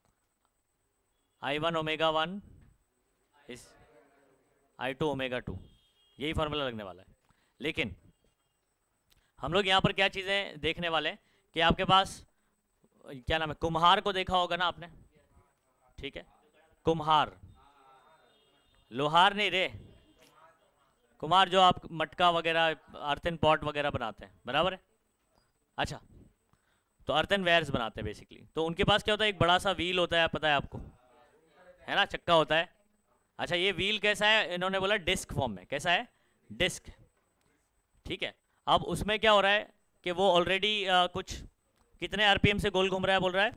आई one omega one is I two omega two, यही फॉर्मूला लगने वाला है। लेकिन हम लोग यहाँ पर क्या चीज़ें देखने वाले हैं कि आपके पास क्या नाम है, कुम्हार को देखा होगा ना आपने, ठीक है, कुम्हार, लोहार नहीं रे, कुम्हार जो आप मटका वगैरह अर्थन पॉट वगैरह बनाते हैं, बराबर है। अच्छा, तो अर्थन वेयर्स बनाते हैं बेसिकली, तो उनके पास क्या होता है, एक बड़ा सा व्हील होता है, पता है आपको, है ना, चक्का होता है। अच्छा, ये व्हील कैसा है, इन्होंने बोला डिस्क फॉर्म में, कैसा है, डिस्क, ठीक है। अब उसमें क्या हो रहा है कि वो ऑलरेडी कुछ कितने आरपीएम से गोल घूम रहा है, बोल रहा है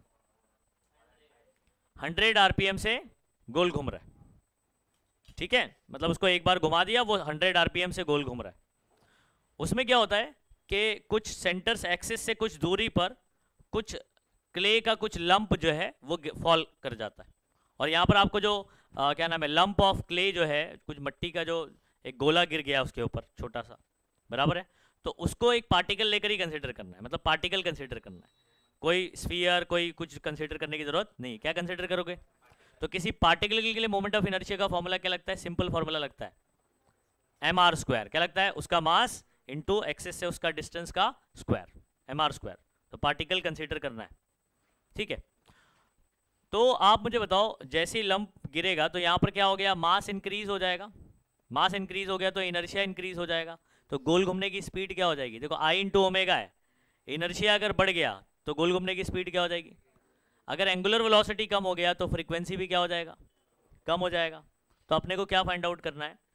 हंड्रेड आरपीएम से गोल घूम रहा है, ठीक है, मतलब उसको एक बार घुमा दिया, वो हंड्रेड आरपीएम से गोल घूम रहा है। उसमें क्या होता है कि कुछ सेंटर्स एक्सिस से कुछ दूरी पर कुछ क्ले का कुछ लंप जो है वो फॉल कर जाता है, और यहाँ पर आपको जो आ, क्या नाम है, लंप ऑफ क्ले जो है, कुछ मिट्टी का जो एक गोला गिर गया उसके ऊपर छोटा सा, बराबर है, तो उसको एक पार्टिकल लेकर ही कंसिडर करना है, मतलब पार्टिकल कंसिडर करना है, कोई स्फीयर कोई कुछ कंसिडर करने की जरूरत नहीं। क्या कंसिडर करोगे, तो किसी पार्टिकल के लिए मोमेंट ऑफ इनर्शिया का फॉर्मूला क्या लगता है, सिंपल फॉर्मूला लगता है एम आर स्क्वायर, क्या लगता है, उसका मास इंटू एक्सिस से उसका डिस्टेंस का स्क्वायर, एम आर स्क्वायर, तो पार्टिकल कंसिडर करना है, ठीक है। तो आप मुझे बताओ, जैसे ही लंप गिरेगा तो यहाँ पर क्या हो गया, मास इंक्रीज हो जाएगा, मास इंक्रीज हो गया तो इनर्शिया इंक्रीज हो जाएगा, तो गोल घूमने की स्पीड क्या हो जाएगी, देखो आई इंटू ओमेगा है, इनर्शिया अगर बढ़ गया तो गोल घूमने की स्पीड क्या हो जाएगी, अगर एंगुलर वेलोसिटी कम हो गया तो फ्रीक्वेंसी भी क्या हो जाएगा, कम हो जाएगा। तो अपने को क्या फाइंड आउट करना है,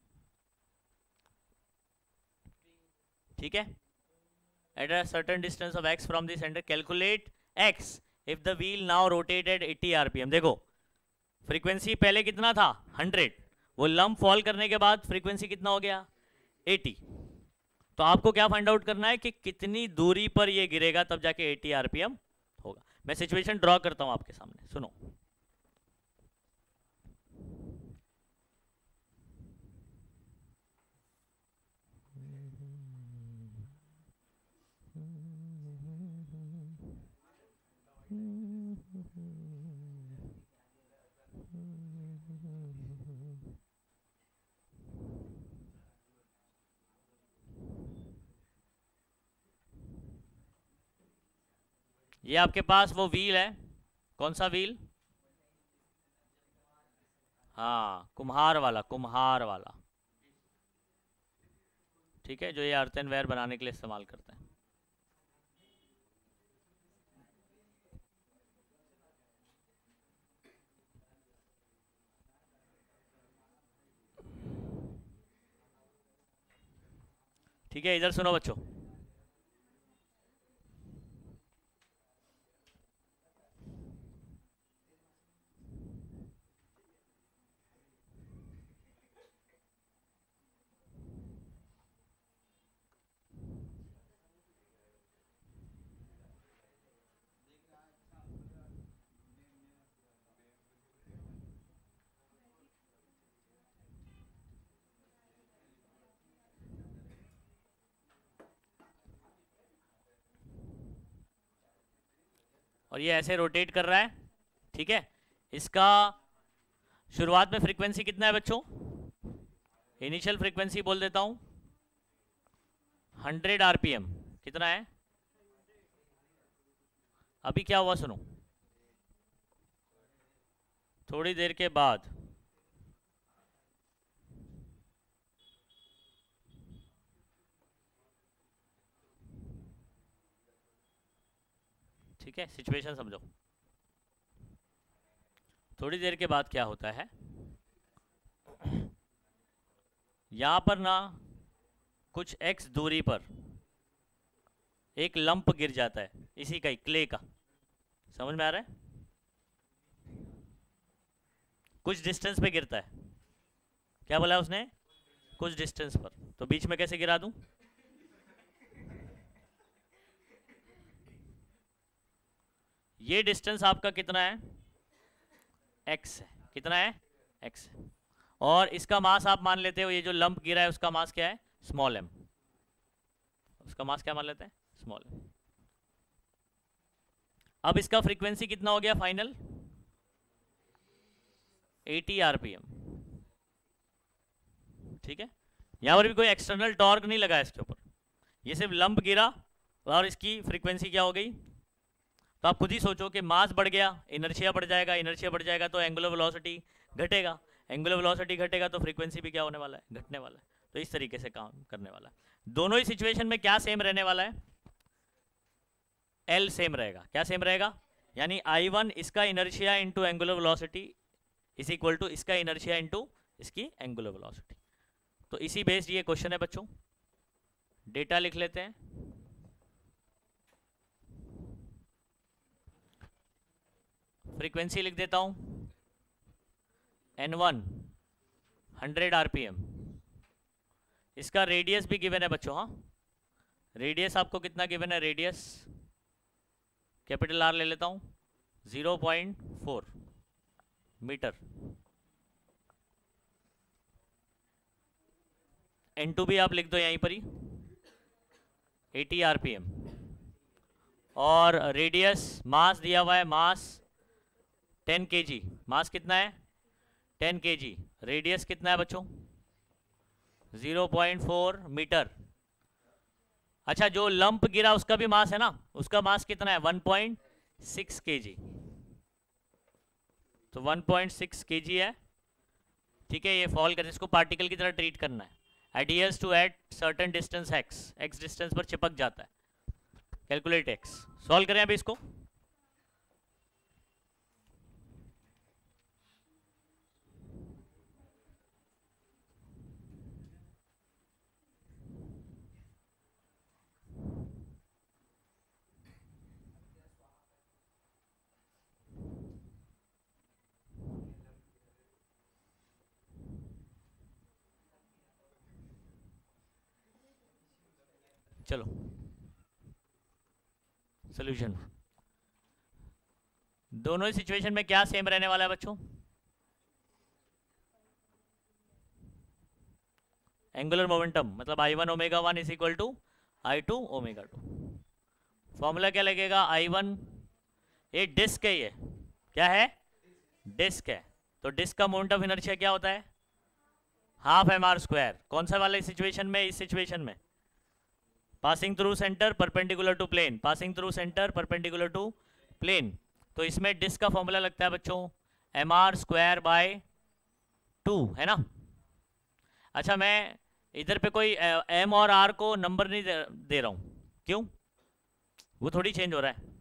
ठीक है, at a certain distance of X from the centre calculate X if the wheel now rotated eighty RPM. देखो फ्रीक्वेंसी पहले कितना था, हंड्रेड, वो लंप फॉल करने के बाद फ्रीक्वेंसी कितना हो गया, एटी। तो आपको क्या फाइंड आउट करना है कि कितनी दूरी पर ये गिरेगा तब जाके एटी आरपीएम होगा। मैं सिचुएशन ड्रॉ करता हूं आपके सामने, सुनो। ये आपके पास वो व्हील है, कौन सा व्हील, हाँ कुम्हार वाला, कुम्हार वाला, ठीक है, जो ये अर्थन वेयर बनाने के लिए इस्तेमाल करते हैं। ठीक है, इधर सुनो बच्चों, और ये ऐसे रोटेट कर रहा है, ठीक है। इसका शुरुआत में फ्रीक्वेंसी कितना है बच्चों, इनिशियल फ्रीक्वेंसी बोल देता हूं हंड्रेड आरपीएम, कितना है, अभी क्या हुआ सुनो, थोड़ी देर के बाद ठीक है, सिचुएशन समझो। थोड़ी देर के बाद क्या होता है, यहां पर ना कुछ एक्स दूरी पर एक लंप गिर जाता है, इसी का ही क्ले का, समझ में आ रहा है, कुछ डिस्टेंस पे गिरता है, क्या बोला उसने, कुछ डिस्टेंस पर, तो बीच में कैसे गिरा दूं, ये डिस्टेंस आपका कितना है, x है, कितना है, x है, और इसका मास आप मान लेते हो, ये जो लंप गिरा है उसका मास क्या है, स्मॉल m, उसका मास क्या मान लेते हैं, स्मॉल m। अब इसका फ्रीक्वेंसी कितना हो गया फाइनल, अस्सी आरपीएम, ठीक है। यहां पर भी कोई एक्सटर्नल टॉर्क नहीं लगा इसके ऊपर, ये सिर्फ लंप गिरा और इसकी फ्रीक्वेंसी क्या हो गई। तो आप खुद ही सोचो कि मास बढ़ गया, इनर्शिया बढ़ जाएगा, इनर्शिया बढ़ जाएगा तो एंगुलर वेलोसिटी घटेगा, एंगुलर वेलोसिटी घटेगा तो फ्रीक्वेंसी भी क्या होने वाला है, घटने वाला है। तो इस तरीके से काम करने वाला है। दोनों ही सिचुएशन में क्या सेम रहने वाला है, एल सेम रहेगा। क्या सेम रहेगा, यानी आई वन इसका inertia into angular velocity is equal to इसका इनर्शिया इंटू इसकी एंगुलर वेलोसिटी। तो इसी बेस्ड ये क्वेश्चन है बच्चों। डेटा लिख लेते हैं, फ्रीक्वेंसी लिख देता हूं, एन वन हंड्रेड आरपीएम, इसका रेडियस भी गिवन है बच्चों। हाँ, रेडियस आपको कितना गिवन है, रेडियस कैपिटल आर ले लेता हूं, zero point four metre. N two भी आप लिख दो यहीं पर ही, अस्सी आरपीएम, और रेडियस मास दिया हुआ है, मास टेन केजी, मास कितना है, टेन केजी, रेडियस कितना है बच्चों, ज़ीरो पॉइंट फोर मीटर। अच्छा, जो लंप गिरा उसका भी मास है ना, उसका मास कितना है, one point six K, G one point six K G, ठीक है। ये फॉल कर, इसको पार्टिकल की तरह ट्रीट करना है, adheres to at certain distance x, x distance पर चिपक जाता है। कैलकुलेट x, सॉल्व करें अभी इसको। चलो सॉल्यूशन, दोनों ही सिचुएशन में क्या सेम रहने वाला है बच्चों, एंगुलर मोमेंटम, मतलब I one omega one is equal to I two omega two. Formula क्या लगेगा, आई वन, ये डिस्क है, ये क्या है, डिस्क है, तो डिस्क का मोमेंट ऑफ इनर्शिया क्या होता है, हाफ एम आर स्क्वायर। कौन सा वाले सिचुएशन में, इस सिचुएशन में, passing through centre perpendicular to plane, passing through centre perpendicular to plane. तो इसमें डिस्क का फॉर्मूला लगता है बच्चों M R square by two, है ना। अच्छा, मैं इधर पे कोई एम और आर को नंबर नहीं दे, दे रहा हूं, क्यों, वो थोड़ी चेंज हो रहा है।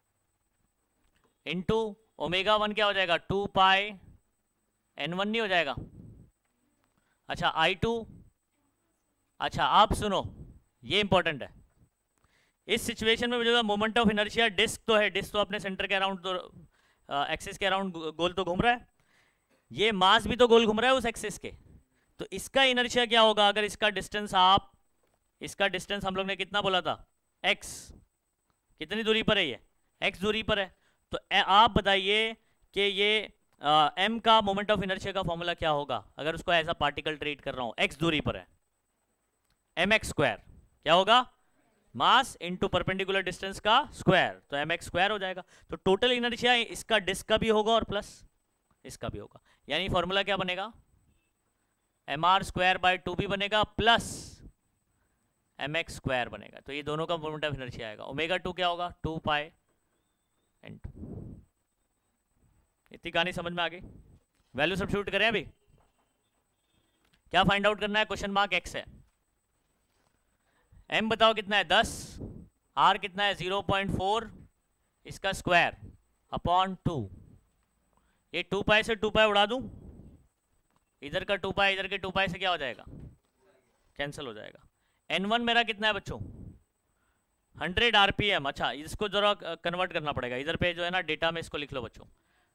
इनटू ओमेगा वन क्या हो जाएगा, टू पाई एन वन नहीं हो जाएगा। अच्छा आई टू, अच्छा आप सुनो, ये इंपॉर्टेंट है। इस सिचुएशन में मुझे मोमेंट ऑफ इनर्शिया, डिस्क तो है, डिस्क तो अपने सेंटर के अराउंड, तो एक्सिस के अराउंड गोल तो घूम रहा है, ये मास भी तो गोल घूम रहा है उस एक्सिस के। तो इसका इनर्शिया क्या होगा, अगर इसका डिस्टेंस आप, इसका डिस्टेंस हम लोग ने कितना बोला था, x, कितनी दूरी पर है ये, x दूरी पर है। तो आप बताइए कि ये m का मोमेंट ऑफ इनर्शिया का फॉर्मूला क्या होगा, अगर उसको ऐसा पार्टिकल ट्रीट कर रहा हूँ, x दूरी पर है, एम एक्स स्क्वायर क्या होगा, मास इनटू परपेंडिकुलर डिस्टेंस का स्क्वायर, तो एम एक्स स्क्वायर हो जाएगा। तो टोटल इनर्शिया इसका डिस्क का भी होगा और प्लस इसका भी होगा, यानी फॉर्मूला क्या बनेगा, M R square by two भी बनेगा प्लस एम एक्स स्क्वायर बनेगा। तो ये दोनों का मोमेंट ऑफ इनर्शिया आएगा। ओमेगा टू क्या होगा, टू पाई एन टू। इतनी कहानी समझ में आ गई। वैल्यू सब्स्टिट्यूट करें अभी, क्या फाइंड आउट करना है, क्वेश्चन मार्क एक्स है, m बताओ कितना है, दस, r कितना है, ज़ीरो पॉइंट फोर, इसका स्क्वायर अपॉन टू। ये टू पाई से टू पाई उड़ा दूं, इधर का टू पाई इधर के टू पाई से क्या हो जाएगा, कैंसिल हो जाएगा। एन वन मेरा कितना है बच्चों, हंड्रेड आरपीएम। अच्छा, इसको जरा कन्वर्ट करना पड़ेगा, इधर पे जो है ना डेटा में इसको लिख लो बच्चों।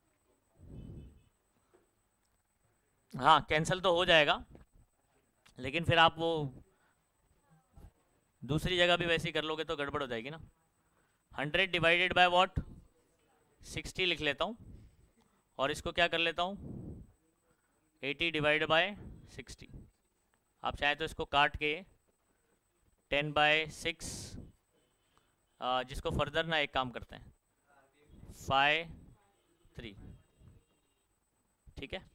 हाँ, कैंसिल तो हो जाएगा, लेकिन फिर आप वो दूसरी जगह भी वैसे ही कर लोगे तो गड़बड़ हो जाएगी ना। Hundred divided by what, sixty लिख लेता हूँ और इसको क्या कर लेता हूँ, एटी डिवाइड बाय सिक्सटी। आप चाहे तो इसको काट के टेन बाय सिक्स, जिसको फर्दर ना एक काम करते हैं, फाइव थ्री, ठीक है,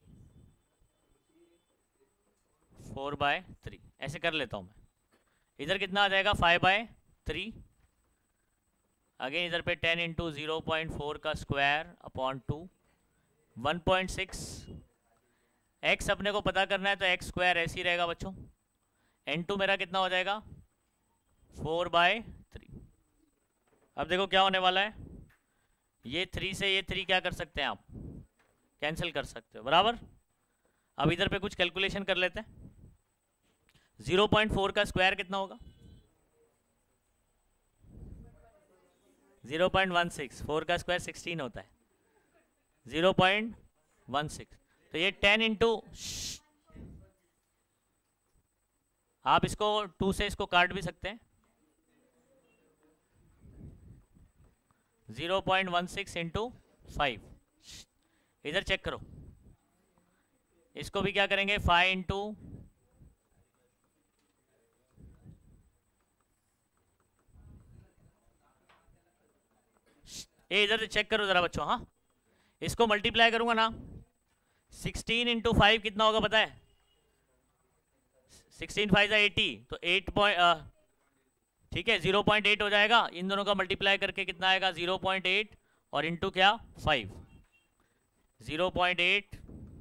फोर बाय थ्री, ऐसे कर लेता हूँ मैं। इधर कितना आ जाएगा, फाइव बाय थ्री, अगेन इधर पे ten into zero point four का square upon two, one point six. X अपने को पता करना है तो एक्स स्क्वायर ऐसे ही रहेगा बच्चों। एन टू मेरा कितना हो जाएगा, फोर बाय थ्री। अब देखो क्या होने वाला है, ये थ्री से ये थ्री क्या कर सकते हैं आप, कैंसिल कर सकते हो, बराबर। अब इधर पे कुछ कैलकुलेशन कर लेते हैं। जीरो पॉइंट फोर का स्क्वायर कितना होगा, zero point one six, four का स्क्वायर सिक्सटीन होता है, जीरो पॉइंट वन सिक्स, तो ये टेन इंटू, आप इसको टू से इसको काट भी सकते हैं, zero point one six into five. इधर चेक करो, इसको भी क्या करेंगे, फाइव इंटू ये, इधर से चेक करो जरा बच्चों, हाँ इसको मल्टीप्लाई करूंगा ना, सिक्सटीन इंटू फाइव कितना होगा पता है, सिक्सटीन फाइव एटी, तो एट पॉइंट, ठीक है, जीरो पॉइंट एट हो जाएगा। इन दोनों का मल्टीप्लाई करके कितना आएगा, जीरो पॉइंट एट और इंटू क्या, फाइव, जीरो पॉइंट एट,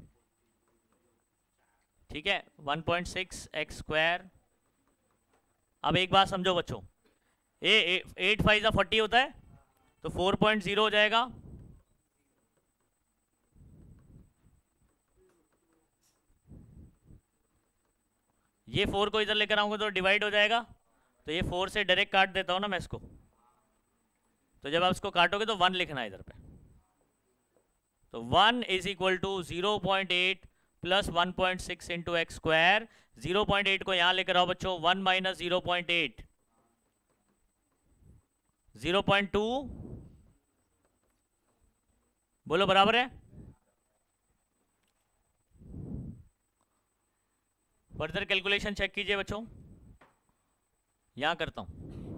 ठीक है, one point six X square. अब एक बात समझो बच्चों, ए एट फाइव फोर्टी होता है, तो फोर पॉइंट जीरो हो जाएगा, ये फोर को इधर लेकर आऊंगा तो डिवाइड हो जाएगा, तो ये फोर से डायरेक्ट काट देता हूं ना मैं इसको, तो जब आप इसको काटोगे तो वन लिखना है इधर पे, तो one is equal to zero point eight plus one point six into X square. Zero point eight को यहां लेकर आओ बच्चों, one minus zero point eight, zero point two, बोलो बराबर है। फर्दर कैलकुलेशन चेक कीजिए बच्चों, यहां करता हूं,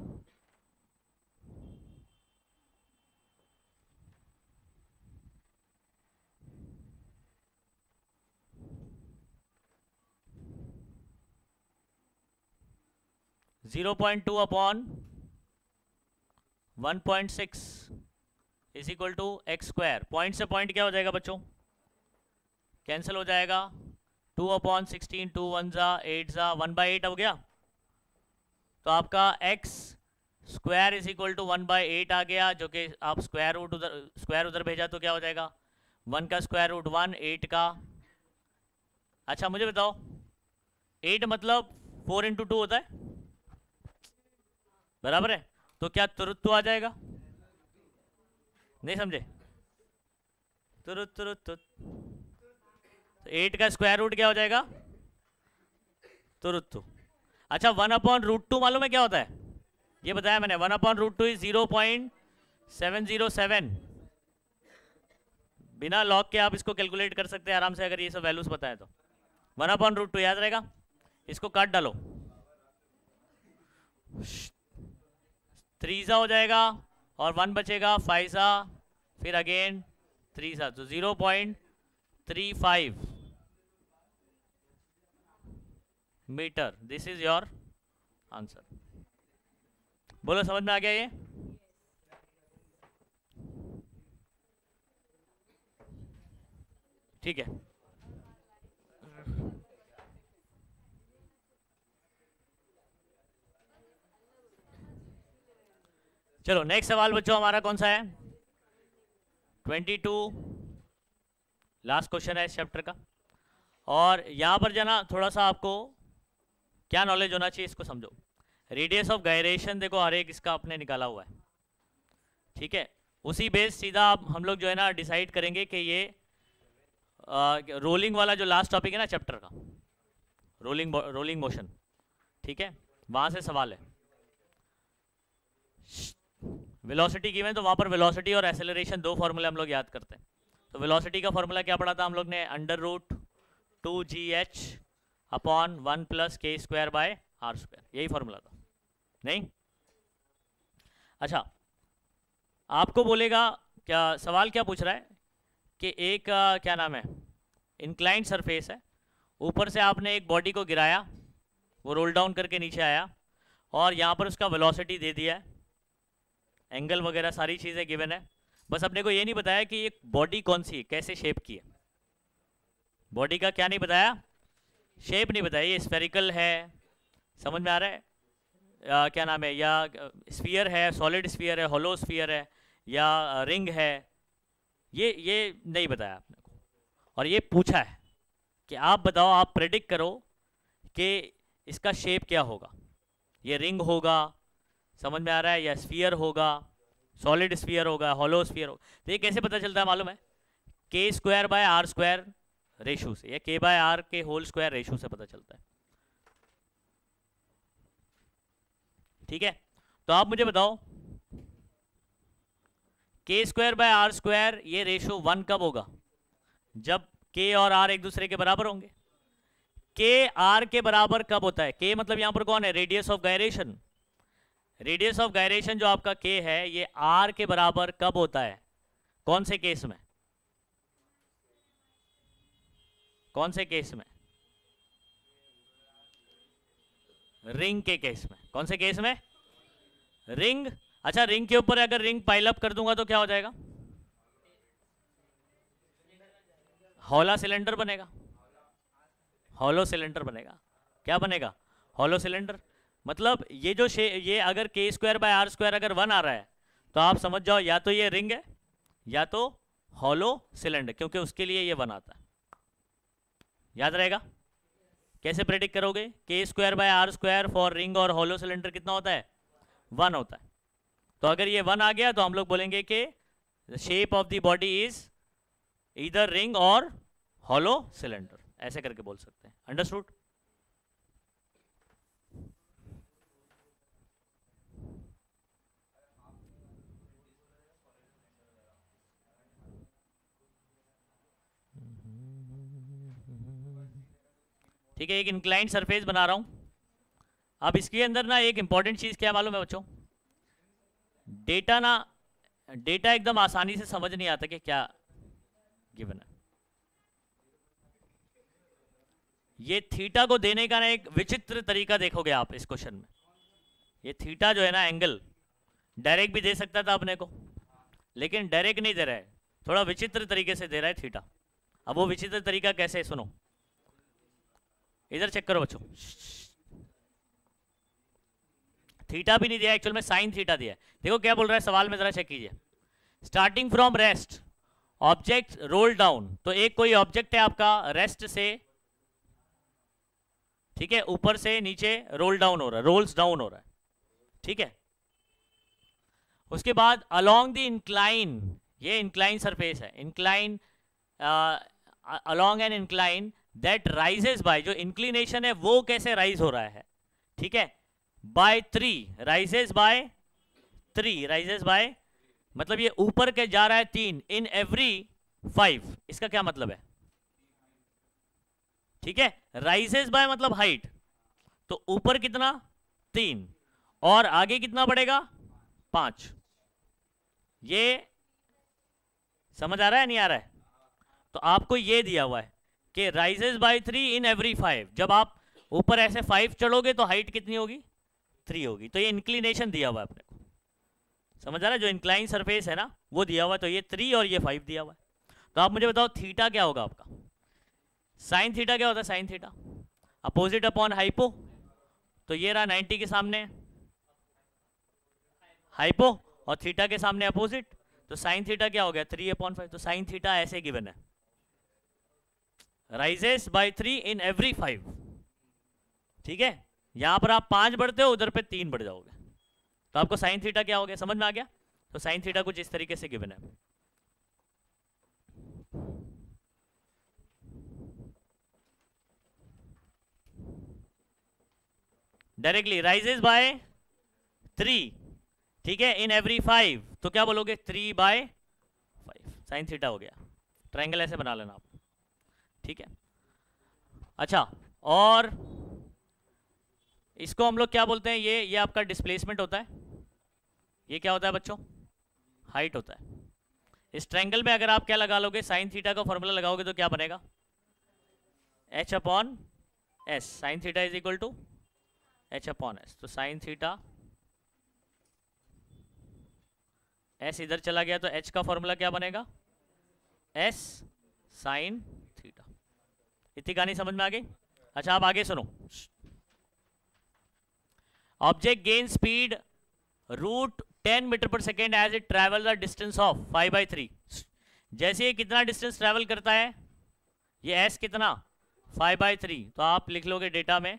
zero point two upon one point six is equal to X square. Point से पॉइंट क्या हो जाएगा बच्चों, कैंसिल हो जाएगा, two upon sixteen, two one जा एट जा, वन बाई एट हो गया, तो आपका X square is equal to one by eight आ गया, जो कि आप स्क्वायर रूट उधर स्क्वायर उधर भेजा तो क्या हो जाएगा, वन का स्क्वायर रूट वन, एट का। अच्छा मुझे बताओ, एट मतलब फोर इंटू टू होता है, बराबर है, तो क्या तुरंत तो आ जाएगा, नहीं समझे, तुरंत तुरंत तो एट का स्क्वायर रूट क्या हो जाएगा, तुरंत तो। अच्छा वन अपॉन रूट टू मालूम है क्या होता है, ये बताया मैंने, one upon root two is zero point seven zero seven. बिना लॉग के आप इसको कैलकुलेट कर सकते हैं आराम से, अगर ये सब वैल्यूज पता है तो। वन अपॉन रूट टू याद रहेगा, इसको काट डालो, थ्री सा हो जाएगा और वन बचेगा, फाइव सा, फिर अगेन थ्री सा, तो zero point three five metre. This is your answer. बोलो समझ में आ गया ये? ठीक है, चलो नेक्स्ट सवाल बच्चों हमारा कौन सा है, ट्वेंटी टू, लास्ट क्वेश्चन है इस चैप्टर का। और यहाँ पर जाना थोड़ा सा आपको क्या नॉलेज होना चाहिए इसको समझो। रेडियस ऑफ गायरेशन देखो हर एक इसका आपने निकाला हुआ है, ठीक है, उसी बेस सीधा आप हम लोग जो है ना डिसाइड करेंगे कि ये आ, रोलिंग वाला जो लास्ट टॉपिक है ना चैप्टर का, रोलिंग रोलिंग मोशन, ठीक है, वहाँ से सवाल है। वेलोसिटी गिवन तो वहाँ पर वेलोसिटी और एक्सेलरेशन दो फॉर्मूले हम लोग याद करते हैं। तो वेलोसिटी का फॉर्मूला क्या पढ़ा था हम लोग ने, under root two G H upon one plus K square by R square, यही फॉर्मूला था नहीं? अच्छा, आपको बोलेगा क्या, सवाल क्या पूछ रहा है कि एक आ, क्या नाम है, इंक्लाइंड सरफेस है, ऊपर से आपने एक बॉडी को गिराया, वो रोल डाउन करके नीचे आया और यहाँ पर उसका वेलोसिटी दे दिया है, एंगल वगैरह सारी चीज़ें गिवन है, बस अपने को ये नहीं बताया कि ये बॉडी कौन सी है, कैसे शेप की है। बॉडी का क्या नहीं बताया, शेप नहीं बताया, ये स्फेरिकल है, समझ में आ रहा है, आ, क्या नाम है, या स्फीयर है, सॉलिड स्फीयर है, होलो स्फीयर है, या रिंग है, ये ये नहीं बताया आपने को। और ये पूछा है कि आप बताओ, आप प्रेडिक्ट करो कि इसका शेप क्या होगा, ये रिंग होगा, समझ में आ रहा है, या स्फीयर होगा, सॉलिड स्फीयर होगा, होलो स्फीयर होगा। तो ये कैसे पता चलता है मालूम है, K square by R square ratio से, या के बाय आर के होल स्क्वायर रेशो से पता चलता है। ठीक है, तो आप मुझे बताओ K square by R square ये रेशो वन कब होगा, जब के और आर एक दूसरे के बराबर होंगे। के आर के बराबर कब होता है, के मतलब यहां पर कौन है, radius of gyration, radius of gyration जो आपका के है ये आर के बराबर कब होता है, कौन से केस में, कौन से केस में, रिंग के केस में, कौन से केस में, रिंग। अच्छा, रिंग के ऊपर अगर रिंग पाइल अप कर दूंगा तो क्या हो जाएगा, हॉला सिलेंडर बनेगा, हॉलो सिलेंडर बनेगा, क्या बनेगा, हॉलो सिलेंडर। मतलब ये जो शे ये अगर K square by R square अगर वन आ रहा है तो आप समझ जाओ या तो ये रिंग है या तो हॉलो सिलेंडर, क्योंकि उसके लिए ये वन आता है। याद रहेगा, कैसे प्रेडिक्ट करोगे, K square by R square for ring और हॉलो सिलेंडर कितना होता है, वन होता है। तो अगर ये वन आ गया तो हम लोग बोलेंगे कि shape of the body is either ring और हॉलो सिलेंडर, ऐसे करके बोल सकते हैं। अंडरस्टूड? ठीक है, एक इंक्लाइंड सरफेस बना रहा हूं। अब इसके अंदर ना एक इंपॉर्टेंट चीज क्या मालूम है बच्चों, डेटा ना, डेटा एकदम आसानी से समझ नहीं आता कि क्या गिवन है। ये थीटा को देने का ना एक विचित्र तरीका देखोगे आप इस क्वेश्चन में। ये थीटा जो है ना एंगल, डायरेक्ट भी दे सकता था अपने को, लेकिन डायरेक्ट नहीं दे रहा है, थोड़ा विचित्र तरीके से दे रहा है थीटा। अब वो विचित्र तरीका कैसे है सुनो, इधर चेक करो बच्चों, थीटा भी नहीं दिया एक्चुअल में, साइन थीटा दिया है। देखो क्या बोल रहा है सवाल में, जरा चेक कीजिए। Starting from rest object roll down, तो एक कोई ऑब्जेक्ट है आपका रेस्ट से, ठीक है, ऊपर से नीचे रोल डाउन हो रहा है, रोल्स डाउन हो रहा है, ठीक है। उसके बाद अलोंग द इंक्लाइन, ये इंक्लाइन सरफेस है, incline along an incline that rises by, जो इंक्लिनेशन है वो कैसे राइज हो रहा है, ठीक है, by three, rises by three, rises by मतलब ये ऊपर के जा रहा है तीन, इन एवरी फाइव, इसका क्या मतलब है, ठीक है। राइजेस बाय मतलब हाइट, तो ऊपर कितना, तीन, और आगे कितना बढ़ेगा, पांच। ये समझ आ रहा है नहीं आ रहा है? तो आपको ये दिया हुआ है कि rises by three in every five, जब आप ऊपर ऐसे फाइव चढ़ोगे तो हाइट कितनी होगी, थ्री होगी। तो ये इंक्लिनेशन दिया हुआ है अपने को, समझ आ रहा है, जो इंक्लाइन सरफेस है ना वो दिया हुआ है, तो ये थ्री और ये फाइव दिया हुआ है। तो आप मुझे बताओ थीटा क्या होगा आपका, साइन थीटा क्या होता है, sine theta opposite upon hypo, तो ये रहा नाइन्टी के सामने हाइपो और थीटा के सामने अपोजिट, तो साइन थीटा क्या हो गया, थ्री अपॉन फाइव। तो साइन थीटा ऐसे गिवन है, rises by three in every five, ठीक है। यहां पर आप पांच बढ़ते हो, उधर पे तीन बढ़ जाओगे, तो आपको साइन थीटा क्या हो गया, समझ में आ गया। तो साइन थीटा कुछ इस तरीके से गिवन है। डायरेक्टली राइजेस बाय थ्री ठीक है, इन एवरी फाइव, तो क्या बोलोगे, three by five sine theta हो गया। ट्रायंगल ऐसे बना लेना आप, ठीक है। अच्छा, और इसको हम लोग क्या बोलते हैं, ये ये आपका डिस्प्लेसमेंट होता है, ये क्या होता है बच्चों, हाइट होता है। इस ट्रायंगल में अगर आप क्या लगा लोगे, साइन थीटा का फॉर्मूला लगाओगे तो क्या बनेगा, H upon S, sine theta is equal to H upon S. तो साइन थीटा, एस इधर चला गया तो एच का फॉर्मूला क्या बनेगा, एस साइन थीटा। इतनी कहानी समझ में आ गई। अच्छा, आप आगे सुनो। Object gain speed root ten metre per second as it travel the distance of five by three. जैसे ये कितना डिस्टेंस ट्रेवल करता है, ये एस कितना, फाइव बाई थ्री। तो आप लिख लोगे डेटा में,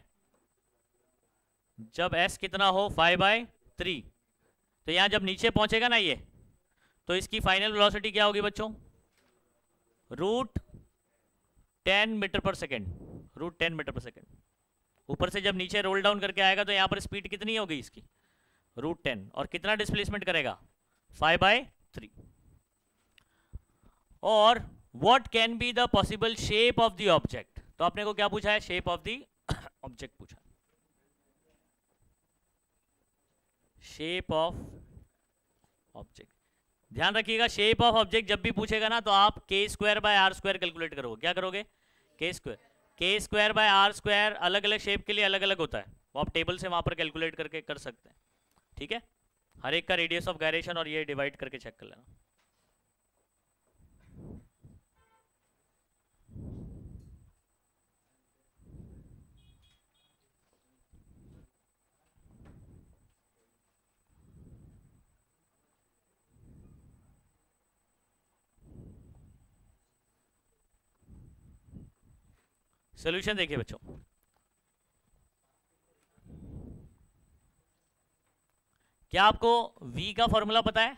जब एस कितना हो, फाइव बाई थ्री, तो यहां जब नीचे पहुंचेगा ना ये, तो इसकी फाइनल वेलोसिटी क्या होगी बच्चों, root ten metre per second, root ten metre per second. ऊपर से जब नीचे रोल डाउन करके आएगा तो यहां पर स्पीड कितनी होगी इसकी, रूट टेन, और कितना डिस्प्लेसमेंट करेगा, फाइव बाई थ्री। और what can be the possible shape of the object, तो आपने को क्या पूछा है, शेप ऑफ द ऑब्जेक्ट पूछा, शेप ऑफ ऑब्जेक्ट। ध्यान रखिएगा, शेप ऑफ ऑब्जेक्ट जब भी पूछेगा ना, तो आप K square by R square calculate करोगे। क्या करोगे, के स्क्वायर, के स्क्वायर बाय आर स्क्वायर अलग अलग शेप के लिए अलग अलग होता है, वो आप टेबल से वहां पर कैलकुलेट करके कर सकते हैं, ठीक है। हर एक का रेडियस ऑफ गायरेशन और ये डिवाइड करके चेक कर लेना। सोल्यूशन देखिए बच्चों, क्या आपको v का फॉर्मूला पता है,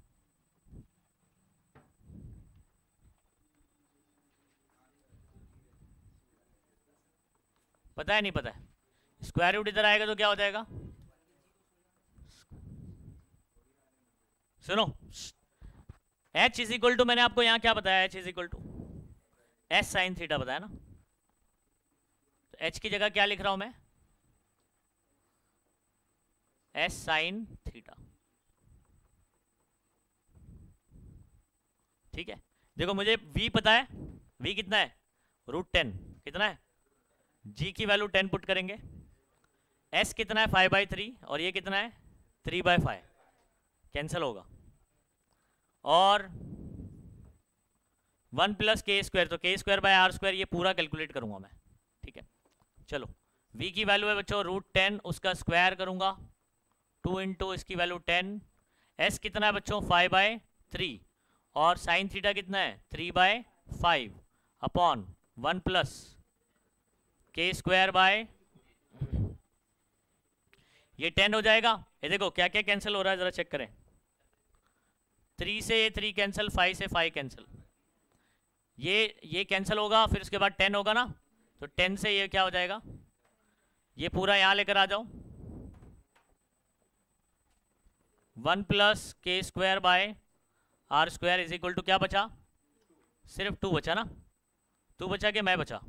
पता है नहीं पता है, स्क्वायर रूट इधर आएगा तो क्या हो जाएगा, सुनो, h इज इक्वल टू, मैंने आपको यहां क्या बताया, h is equal to S sine theta बताया ना, तो h की जगह क्या लिख रहा हूं मैं, एस साइन थीटा, ठीक है। देखो मुझे v पता है, v कितना है, रूट टेन, कितना है, g की वैल्यू टेन पुट करेंगे, s कितना है, फाइव बाई थ्री, और ये कितना है, थ्री बाई फाइव, कैंसिल होगा, और वन प्लस के स्क्वायर, तो के स्क्वायर बाय आर स्क्वायर, ये पूरा कैलकुलेट करूंगा मैं, ठीक है। चलो, v की वैल्यू है बच्चों रूट टेन, उसका स्क्वायर करूंगा, टू इंटू इसकी वैल्यू टेन, s कितना है बच्चों, फाइव बाय थ्री, और साइन थीटा कितना है, three by five, upon one plus K square by, ये टेन हो जाएगा। ये देखो क्या क्या कैंसिल हो रहा है, जरा चेक करें, थ्री से ये थ्री कैंसिल, फाइव से फाइव कैंसिल, ये ये कैंसिल होगा, फिर उसके बाद टेन होगा ना, तो टेन से ये क्या हो जाएगा, ये पूरा यहां लेकर आ जाओ, one plus K square by R square is equal to क्या बचा, सिर्फ टू बचा ना, टू बचा के मैं बचा,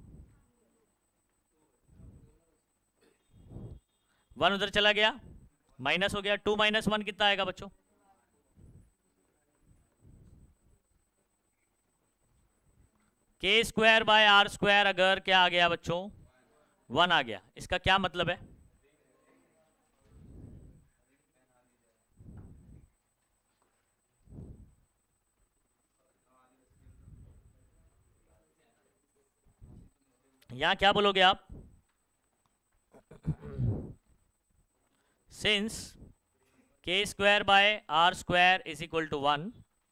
वन उधर चला गया, माइनस हो गया, टू माइनस वन कितना आएगा बच्चों, के स्क्वायर बाय आर स्क्वायर अगर क्या आ गया बच्चों, वन आ गया, इसका क्या मतलब है, यहां क्या बोलोगे आप, since K square by R square is equal to one,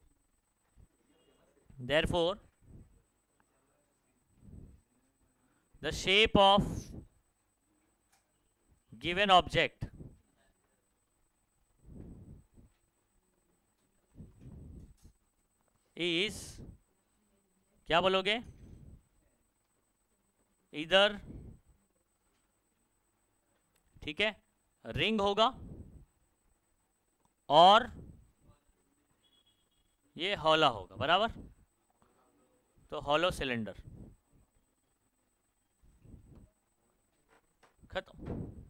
therefore the shape of given object is, क्या बोलोगे, इधर, ठीक है, रिंग होगा, और ये हॉला होगा, बराबर। तो हॉलो सिलेंडर, खत्म।